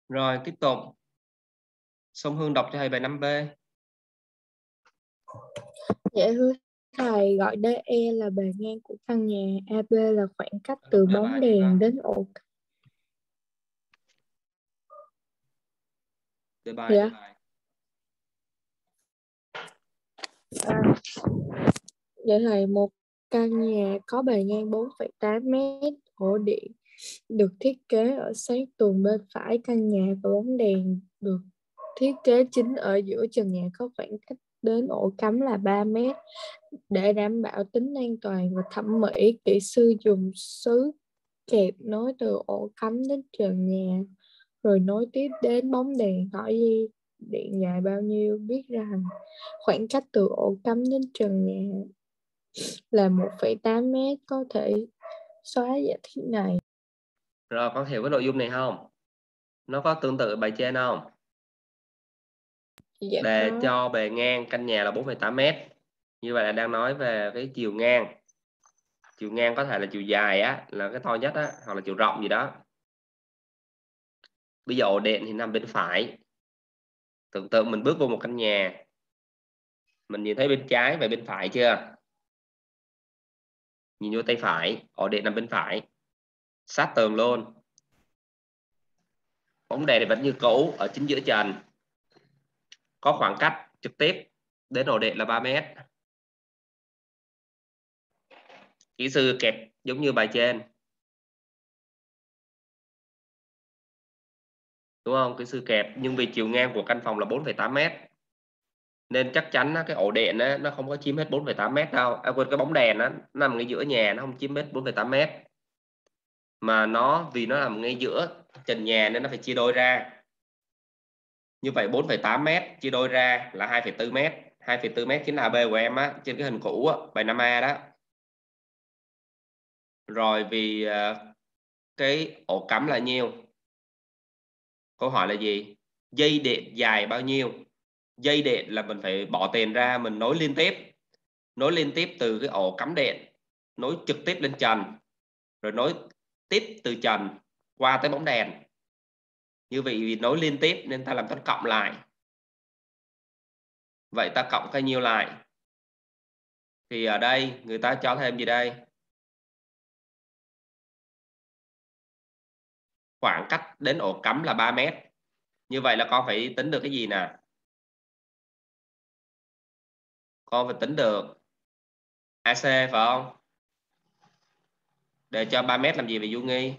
Rồi tiếp tục. Song Hương đọc cho thầy bài 5B. Dạ thưa thầy, gọi DE là bề ngang của căn nhà, AB là khoảng cách từ bóng đèn đến ổ. Dạ. Dạ thầy, một căn nhà có bề ngang 4,8 m, ổ điện được thiết kế ở sát tường bên phải căn nhà và bóng đèn được thiết kế chính ở giữa trần nhà có khoảng cách đến ổ cắm là 3 m. Để đảm bảo tính an toàn và thẩm mỹ, kỹ sư dùng sứ kẹp nối từ ổ cắm đến trần nhà, rồi nối tiếp đến bóng đèn, hỏi dây điện dài bao nhiêu, biết rằng khoảng cách từ ổ cắm đến trần nhà là 1,8 m. Có thể xóa giả thiết này. Rồi con hiểu cái nội dung này không? Nó có tương tự bài trên không? Dạ Để có. cho bề ngang căn nhà là 4,8 m. Như vậy là đang nói về cái chiều ngang. Chiều ngang có thể là chiều dài á, là cái to nhất á, hoặc là chiều rộng gì đó. Bây giờ ổ điện thì nằm bên phải. Tưởng tượng mình bước vô một căn nhà, mình nhìn thấy bên trái và bên phải chưa? Nhìn vô tay phải, ổ điện nằm bên phải, sát tường luôn. Bóng đèn thì vẫn như cũ ở chính giữa trần. Có khoảng cách trực tiếp đến ổ điện là 3 m. Kỹ sư kẹp giống như bài trên, đúng không? Kỹ sư kẹp, nhưng vì chiều ngang của căn phòng là 4,8 m nên chắc chắn cái ổ điện nó không có chiếm hết 4,8 m đâu. Quên, cái bóng đèn nó nằm ngay giữa nhà, nó không chiếm hết 4,8 m, mà nó vì nó nằm ngay giữa trần nhà nên nó phải chia đôi ra. Như vậy 4,8 m chia đôi ra là 2,4 m. 2,4 m chính là AB của em á, trên cái hình cũ á, bài 5A đó. Rồi vì cái ổ cắm là nhiêu? Câu hỏi là gì? Dây điện dài bao nhiêu? Dây điện là mình phải bỏ tiền ra, mình nối liên tiếp. Nối liên tiếp từ cái ổ cắm điện, nối trực tiếp lên trần, rồi nối tiếp từ trần qua tới bóng đèn. Như vậy vì nối liên tiếp nên ta làm toán cộng lại. Vậy ta cộng cái nhiêu lại? Thì ở đây người ta cho thêm gì đây? Khoảng cách đến ổ cắm là 3 m. Như vậy là con phải tính được cái gì nè? Con phải tính được AC phải không? Để cho 3 m làm gì về Du Nghi?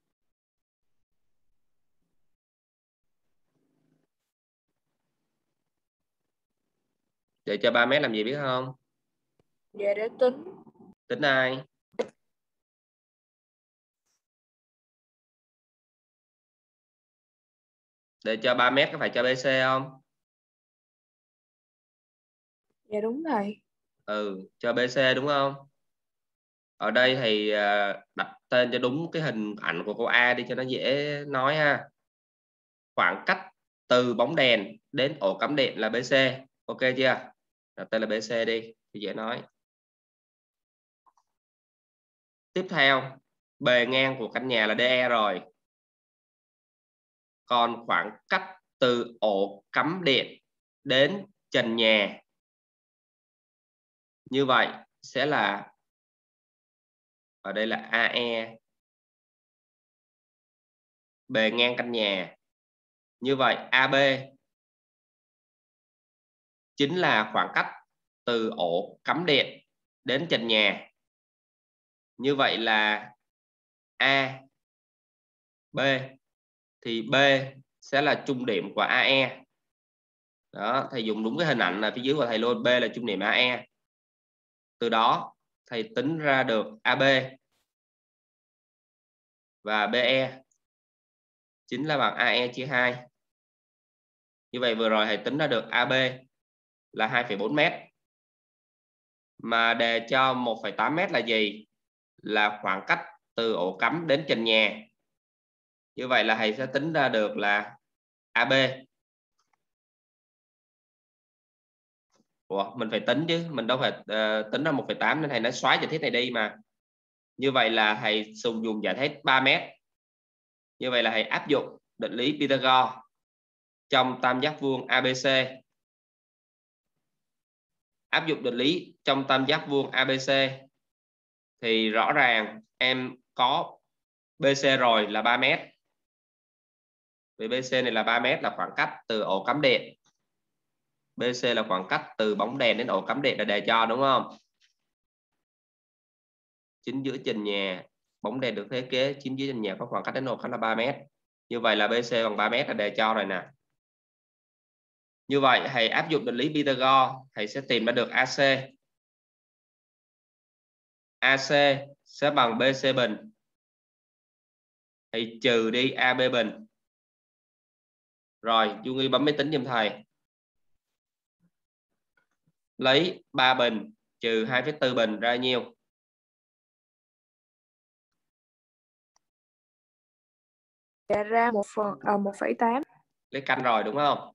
Để cho 3 m làm gì biết không? Dạ để tính. Tính ai? Để cho 3 m có phải cho BC không? Dạ đúng rồi. Cho BC đúng không? Ở đây thì đặt tên cho đúng cái hình ảnh của cô A đi cho nó dễ nói ha. Khoảng cách từ bóng đèn đến ổ cắm điện là BC. Ok chưa? Đặt tên là BC đi thì dễ nói. Tiếp theo, bề ngang của căn nhà là DE rồi. Còn khoảng cách từ ổ cắm điện đến trần nhà, như vậy sẽ là, ở đây là AE, bề ngang căn nhà. Như vậy AB chính là khoảng cách từ ổ cắm điện đến trần nhà. Như vậy là A, B thì B sẽ là trung điểm của AE. Đó, thầy dùng đúng cái hình ảnh là phía dưới của thầy luôn, B là trung điểm AE. Từ đó thầy tính ra được AB và BE chính là bằng AE chia 2. Như vậy vừa rồi thầy tính ra được AB là 2,4 m. Mà đề cho 1,8 m là gì? Là khoảng cách từ ổ cắm đến trần nhà. Như vậy là thầy sẽ tính ra được là AB. Ủa, mình phải tính chứ, mình đâu phải tính ra 1,8 nên thầy nói xóa giả thiết này đi mà. Như vậy là thầy dùng giả thiết 3 m. Như vậy là thầy áp dụng định lý Pythagore trong tam giác vuông ABC. Áp dụng định lý trong tam giác vuông ABC thì rõ ràng em có BC rồi là 3 mét. Vì BC này là 3 mét, là khoảng cách từ ổ cắm điện. BC là khoảng cách từ bóng đèn đến ổ cắm điện là đề cho, đúng không? Chính giữa trần nhà, bóng đèn được thiết kế chính giữa trần nhà có khoảng cách đến ổ cắm là 3 mét. Như vậy là BC bằng 3 mét là đề cho rồi nè. Như vậy thầy áp dụng định lý Pythagore, thầy sẽ tìm ra được AC. AC sẽ bằng BC bình thì trừ đi AB bình. Rồi Du Nghi bấm máy tính giùm thầy. Lấy 3 bình trừ 2,4 bình ra nhiêu? Dạ ra 1,8. Lấy căn rồi đúng không?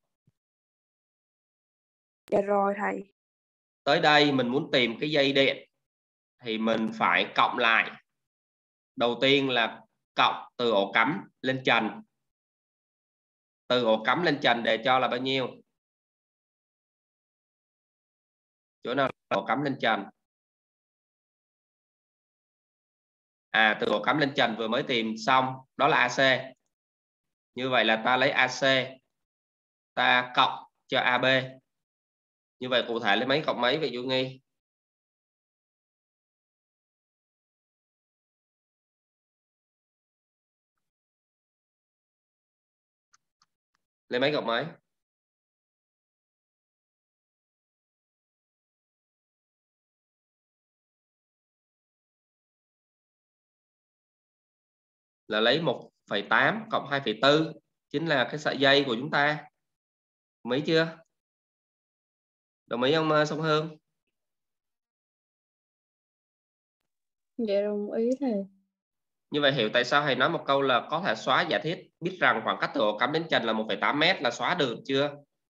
Dạ rồi thầy. Tới đây mình muốn tìm cái dây điện thì mình phải cộng lại. Đầu tiên là cộng từ ổ cắm lên trần. Từ ổ cắm lên trần để cho là bao nhiêu? Chỗ nào là ổ cắm lên trần? Từ ổ cắm lên trần vừa mới tìm xong, đó là AC. Như vậy là ta lấy AC, ta cộng cho AB. Như vậy cụ thể lấy mấy cộng mấy vậy Du Nghi? Lấy mấy cộng mấy? Là lấy 1,8 cộng 2,4 chính là cái sợi dây của chúng ta. Đồng ý chưa? Đồng ý không Sông Hương? Dạ đồng ý thầy. Như vậy hiểu tại sao thầy nói một câu là có thể xóa giả thiết biết rằng khoảng cách từ ổ cắm đến trần là 1,8 mét là xóa được chưa?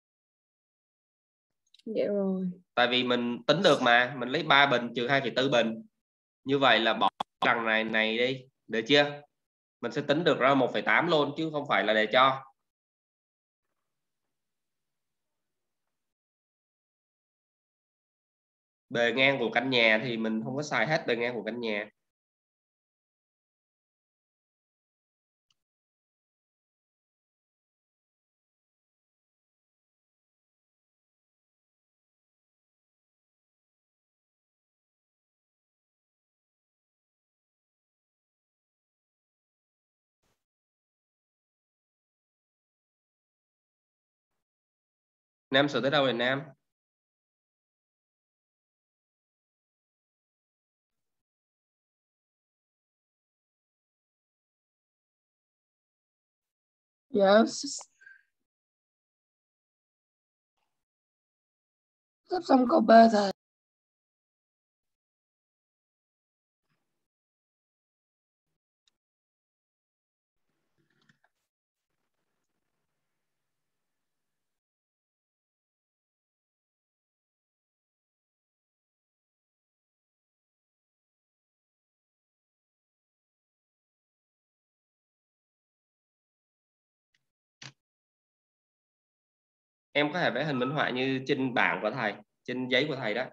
Dạ rồi. Tại vì mình tính được mà, mình lấy 3 bình trừ 2,4 bình. Như vậy là bỏ rằng này đi, được chưa? Mình sẽ tính được ra 1,8 luôn chứ không phải là để cho. Bề ngang của căn nhà thì mình không có xài hết bề ngang của căn nhà. Nam sửa tới đâu rồi Nam? Dạ. Sắp xong câu B thầy. Em có thể vẽ hình minh họa như trên bảng của thầy, trên giấy của thầy đó.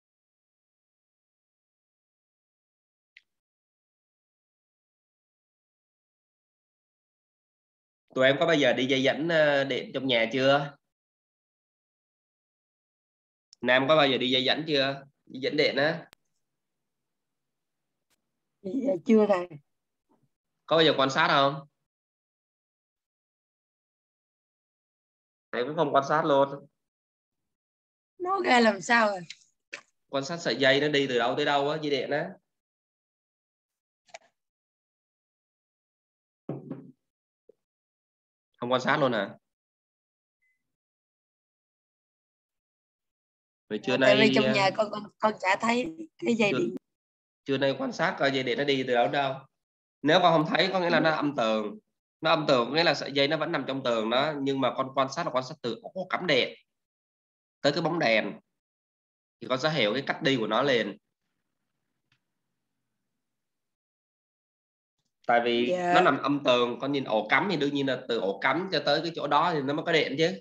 Tụi em có bao giờ đi dây dẫn điện trong nhà chưa? Nam có bao giờ đi dây dẫn chưa? Dây dẫn điện á. Dạ chưa thầy. Có bao giờ quan sát không? Em cũng không quan sát luôn. Nó ra làm sao rồi? Quan sát sợi dây nó đi từ đâu tới đâu á, dây điện á. Không quan sát luôn à? Rồi trưa Tại nay vì trong nhà con chả thấy cái dây điện. Trưa nay quan sát coi dây điện nó đi từ đâu đến đâu. Nếu con không thấy có nghĩa là nó âm tường. Nó âm tường có nghĩa là sợi dây nó vẫn nằm trong tường đó, nhưng mà con quan sát là quan sát từ ổ cắm điện tới cái bóng đèn thì con sẽ hiểu cái cách đi của nó liền. Tại vì nó nằm âm tường, con nhìn ổ cắm thì đương nhiên là từ ổ cắm cho tới cái chỗ đó thì nó mới có điện chứ.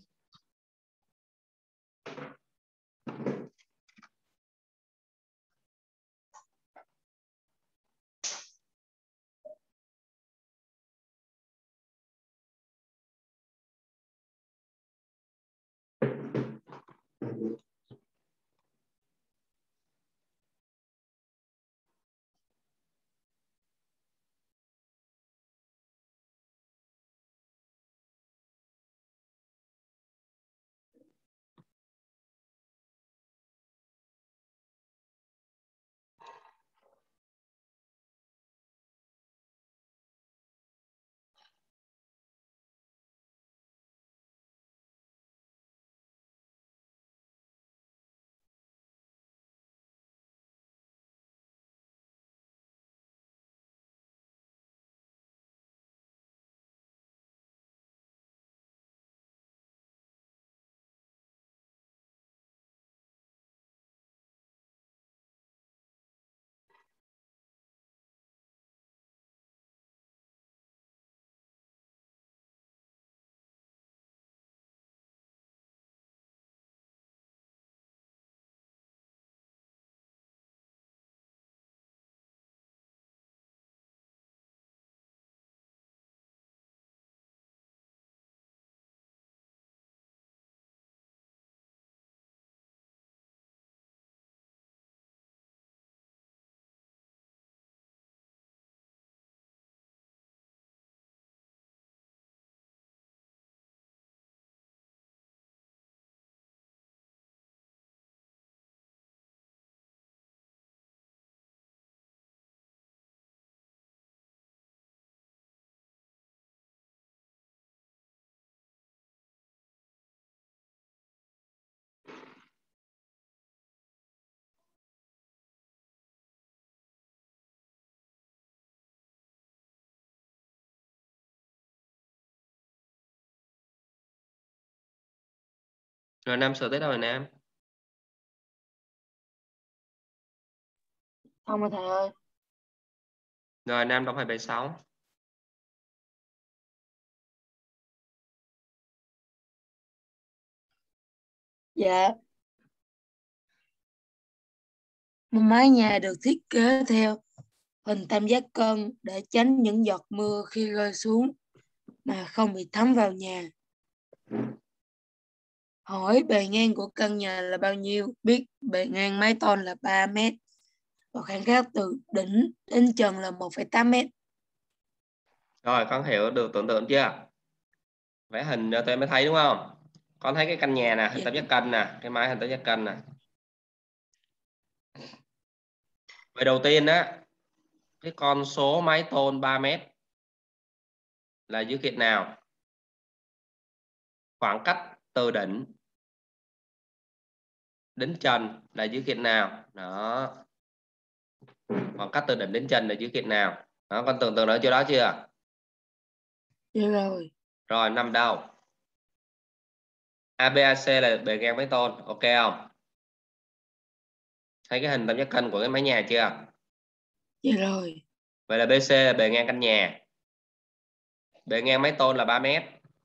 Rồi Nam sửa tới đâu rồi Nam? Không rồi thầy ơi. Rồi Nam đọc 276. Dạ. Một mái nhà được thiết kế theo hình tam giác cân để tránh những giọt mưa khi rơi xuống mà không bị thấm vào nhà. Hỏi bề ngang của căn nhà là bao nhiêu? Biết bề ngang mái tôn là 3 mét và khoảng cách từ đỉnh đến trần là 1,8 mét. Rồi con hiểu được tưởng tượng chưa? Vẽ hình cho tôi mới thấy đúng không? Con thấy cái căn nhà nè, hình tam giác cân nè, cái mái hình tam giác cân nè. Vậy đầu tiên á, cái con số mái tôn 3 mét là dữ kiện nào? Khoảng cách từ đỉnh đến trần là dữ kiện nào? Đó. Khoảng cách từ đỉnh đến trần là dữ kiện nào? Đó, con tưởng tượng được chỗ đó chưa? Dạ rồi. Rồi nằm đâu? ABAC là bề ngang mái tôn, ok không? Thấy cái hình tam giác cân của cái mái nhà chưa? Dạ rồi. Vậy là BC là bề ngang căn nhà. Bề ngang mái tôn là 3 mét.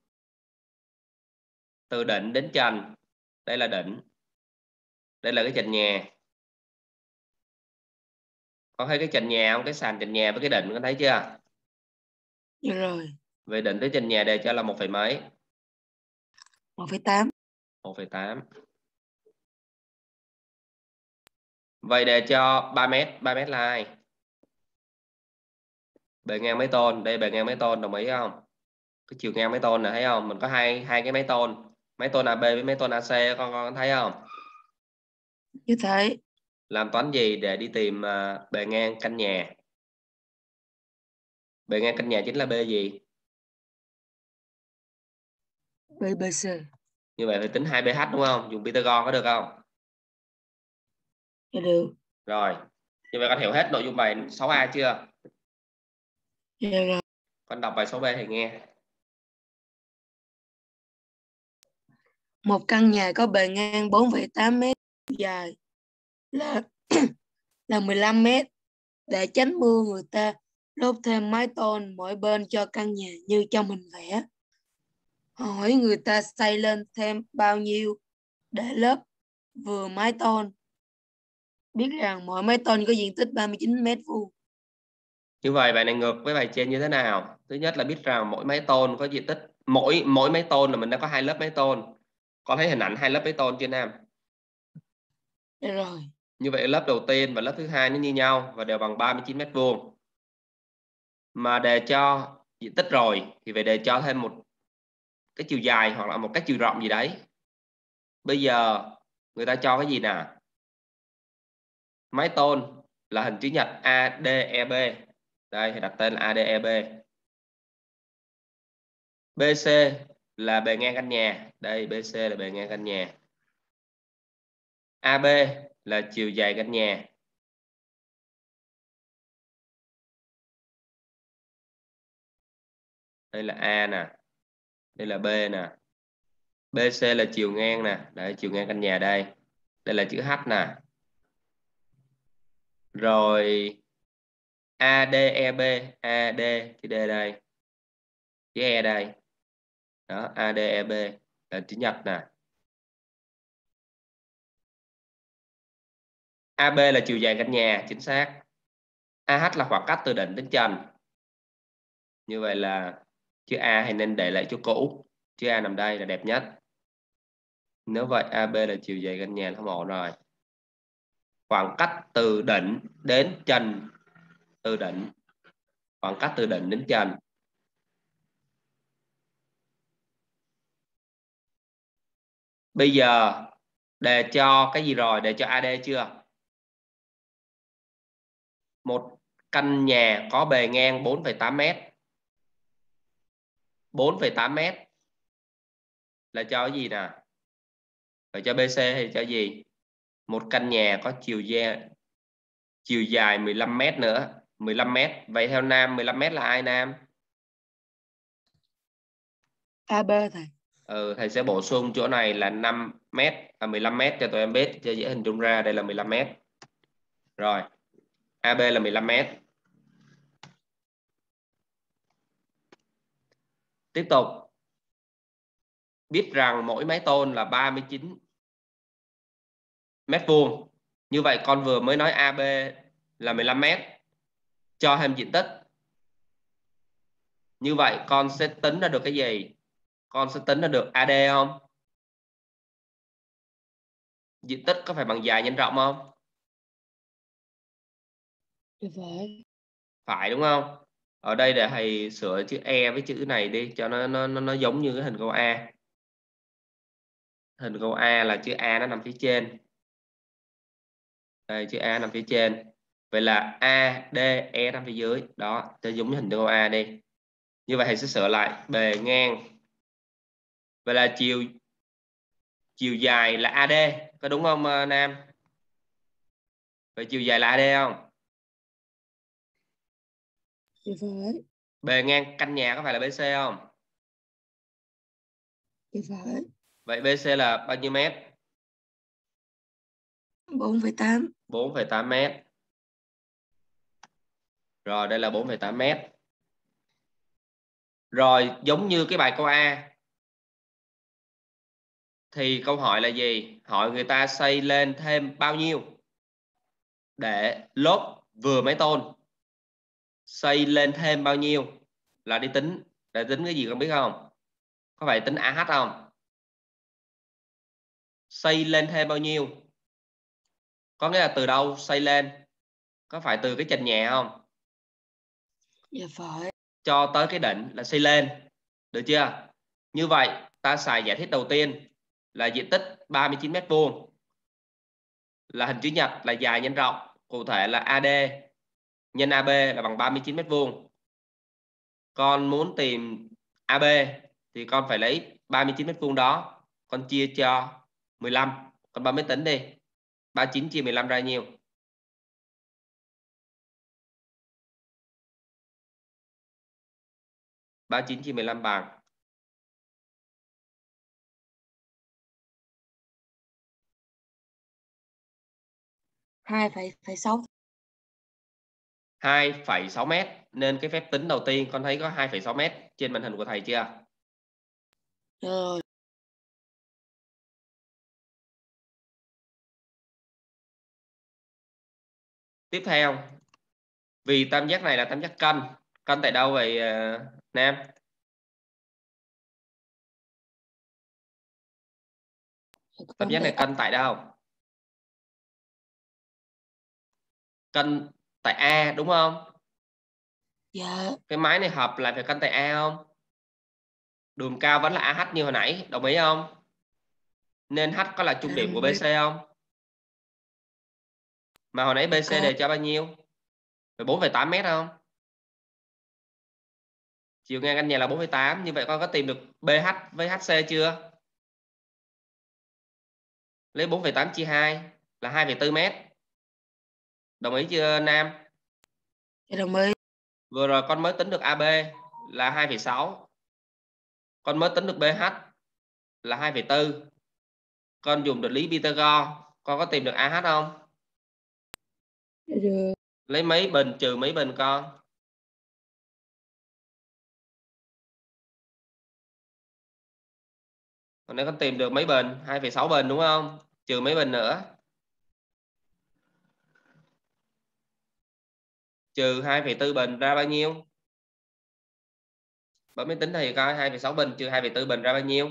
Từ đỉnh đến trần, đây là đỉnh. Đây là cái trần nhà. Có thấy cái trần nhà không? Cái sàn trần nhà với cái đỉnh có thấy chưa? Dạ rồi. Về đỉnh tới trần nhà đều cho là 1 mấy? 1,8. 1,8. Vậy để cho 3 mét, 3 mét là ai? Bề ngang mái tôn, đây bề ngang mái tôn, đồng ý không? Cái chiều ngang mái tôn này thấy không? Mình có hai cái mái tôn AB với mái tôn AC, con thấy không? Như thế. Làm toán gì để đi tìm bề ngang căn nhà? Bề ngang căn nhà chính là B gì? BBC. Như vậy phải tính 2BH đúng không? Dùng Pythagore có được không? Dạ được. Rồi. Như vậy con hiểu hết nội dung bài 6A chưa? Dạ rồi. Con đọc bài 6B thì nghe. Một căn nhà có bề ngang 4,8 mét, dài là 15 mét. Để tránh mưa, người ta lốp thêm mái tôn mỗi bên cho căn nhà như trong hình vẽ. Hỏi người ta xây lên thêm bao nhiêu để lớp vừa mái tôn? Biết rằng mỗi mái tôn có diện tích 39 mét vuông. Như vậy bài này ngược với bài trên như thế nào? Thứ nhất là biết rằng mỗi mái tôn có diện tích, mỗi mái tôn là mình đã có 2 lớp mái tôn. Con thấy hình ảnh 2 lớp mái tôn chưa Nam? Được rồi. Như vậy lớp đầu tiên và lớp thứ hai nó như nhau và đều bằng 39 mét vuông. Mà để cho diện tích rồi thì phải để cho thêm một cái chiều dài hoặc là một cái chiều rộng gì đấy. Bây giờ người ta cho cái gì nào? Mái tôn là hình chữ nhật ADEB. Đây thì đặt tên là ADEB. BC là bề ngang căn nhà. Đây BC là bề ngang căn nhà. AB là chiều dài căn nhà. Đây là A nè. Đây là B nè. BC là chiều ngang nè. Đây chiều ngang căn nhà đây. Đây là chữ H nè. Rồi ADEB, AD chữ D đây. Chữ E đây. Đó, ADEB là chữ nhật nè. AB là chiều dài căn nhà, chính xác. AH là khoảng cách từ đỉnh đến trần. Như vậy là chữ A hay nên để lại chỗ cũ. Chữ A nằm đây là đẹp nhất. Nếu vậy AB là chiều dài căn nhà không ổn rồi. Khoảng cách từ đỉnh đến trần. Từ đỉnh. Khoảng cách từ đỉnh đến trần. Bây giờ đề cho cái gì rồi? Đề cho AD chưa? Một căn nhà có bề ngang 4,8 m. 4,8 m là cho cái gì nè? Phải cho BC hay cho gì? Một căn nhà có chiều dài 15 m nữa. 15 m. Vậy theo Nam 15 m là ai Nam? AB thầy. Thầy sẽ bổ sung chỗ này là 5 m và 15 m cho tụi em biết cho dễ hình dung ra. Đây là 15 m. Rồi. AB là 15 m. Tiếp tục. Biết rằng mỗi mái tôn là 39 mét vuông. Như vậy con vừa mới nói AB là 15 m. Cho thêm diện tích. Như vậy con sẽ tính ra được cái gì? Con sẽ tính ra được AD không? Diện tích có phải bằng dài nhân rộng không? Phải đúng không? Ở đây để thầy sửa chữ E với chữ này đi cho nó giống như cái hình câu A. Hình câu A là chữ A nó nằm phía trên. Đây chữ A nằm phía trên. Vậy là A, D, E nằm phía dưới. Đó, cho giống như hình câu A đi. Như vậy thầy sẽ sửa lại bề ngang. Vậy là chiều dài là AD, có đúng không Nam? Vậy chiều dài là AD không? Dạ phải. Bề ngang căn nhà có phải là BC không? Dạ phải. Vậy BC là bao nhiêu mét? 4,8. 4,8 mét. Rồi đây là 4,8 mét. Rồi giống như cái bài câu A thì câu hỏi là gì? Hỏi người ta xây lên thêm bao nhiêu để lốp vừa mái tôn. Xây lên thêm bao nhiêu là đi tính. Để tính cái gì con biết không? Có phải tính AH không? Xây lên thêm bao nhiêu? Có nghĩa là từ đâu xây lên? Có phải từ cái trần nhà không? Dạ phải. Cho tới cái đỉnh là xây lên. Được chưa? Như vậy ta xài giải thích đầu tiên là diện tích 39 mét vuông là hình chữ nhật là dài nhân rộng. Cụ thể là AD nhân AB là bằng 39 mét vuông. Con muốn tìm AB thì con phải lấy 39 mét vuông đó. Con chia cho 15. Con bấm máy tính đi. 39 chia 15 ra nhiêu? 39 chia 15 bằng 2,6. 2,6 mét. Nên cái phép tính đầu tiên con thấy có 2,6 mét trên màn hình của thầy chưa? Rồi. Tiếp theo, vì tam giác này là tam giác cân. Cân tại đâu vậy Nam? Tam giác này cân tại đâu? Cân tại A đúng không? Dạ. Cái máy này hợp lại phải cân tại A không? Đường cao vẫn là AH như hồi nãy, đồng ý không? Nên H có là trung điểm của BC không? Mà hồi nãy BC đề cho bao nhiêu? 4,8 mét không? Chiều ngang căn nhà là 4,8. Như vậy con có tìm được BH với HC chưa? Lấy 4,8 chia 2 là 2,4 mét. Đồng ý chưa Nam? Dạ đồng ý. Vừa rồi con mới tính được AB là 2,6. Con mới tính được BH là 2,4. Con dùng định lý Pythagore, con có tìm được AH không? Được. Lấy mấy bình trừ mấy bình con? Còn nếu con tìm được mấy bình? 2,6 bình đúng không? Trừ mấy bình nữa? Trừ 2,4 bình ra bao nhiêu? Bấm máy tính thì coi 2,6 bình trừ 2,4 bình ra bao nhiêu?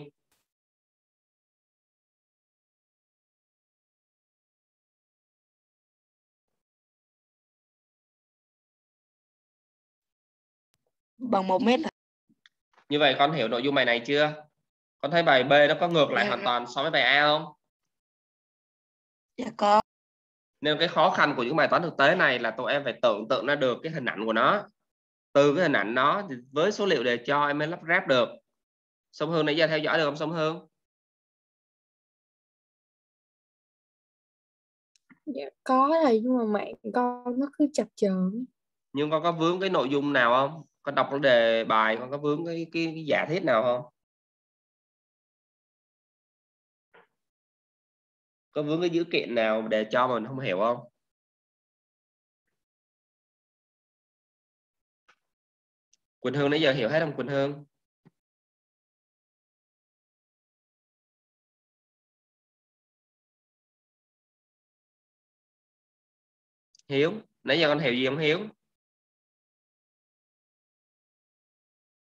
Bằng 1 mét. Như vậy con hiểu nội dung bài này chưa? Con thấy bài B nó có ngược lại hoàn toàn so với bài A không? Dạ có. Nên cái khó khăn của những bài toán thực tế này là tụi em phải tưởng tượng ra được cái hình ảnh của nó. Từ cái hình ảnh đó thì với số liệu đề cho em mới lắp ráp được. Sông Hương nãy giờ theo dõi được không Sông Hương? Dạ có thầy, nhưng mà mạng con nó cứ chập chờn. Nhưng con có vướng cái nội dung nào không? Con đọc cái đề bài con có vướng cái giả thiết nào không? Có vướng cái dữ kiện nào để cho mình không hiểu không? Quỳnh Hương nãy giờ hiểu hết không Quỳnh Hương? Hiếu, nãy giờ con hiểu gì không Hiếu?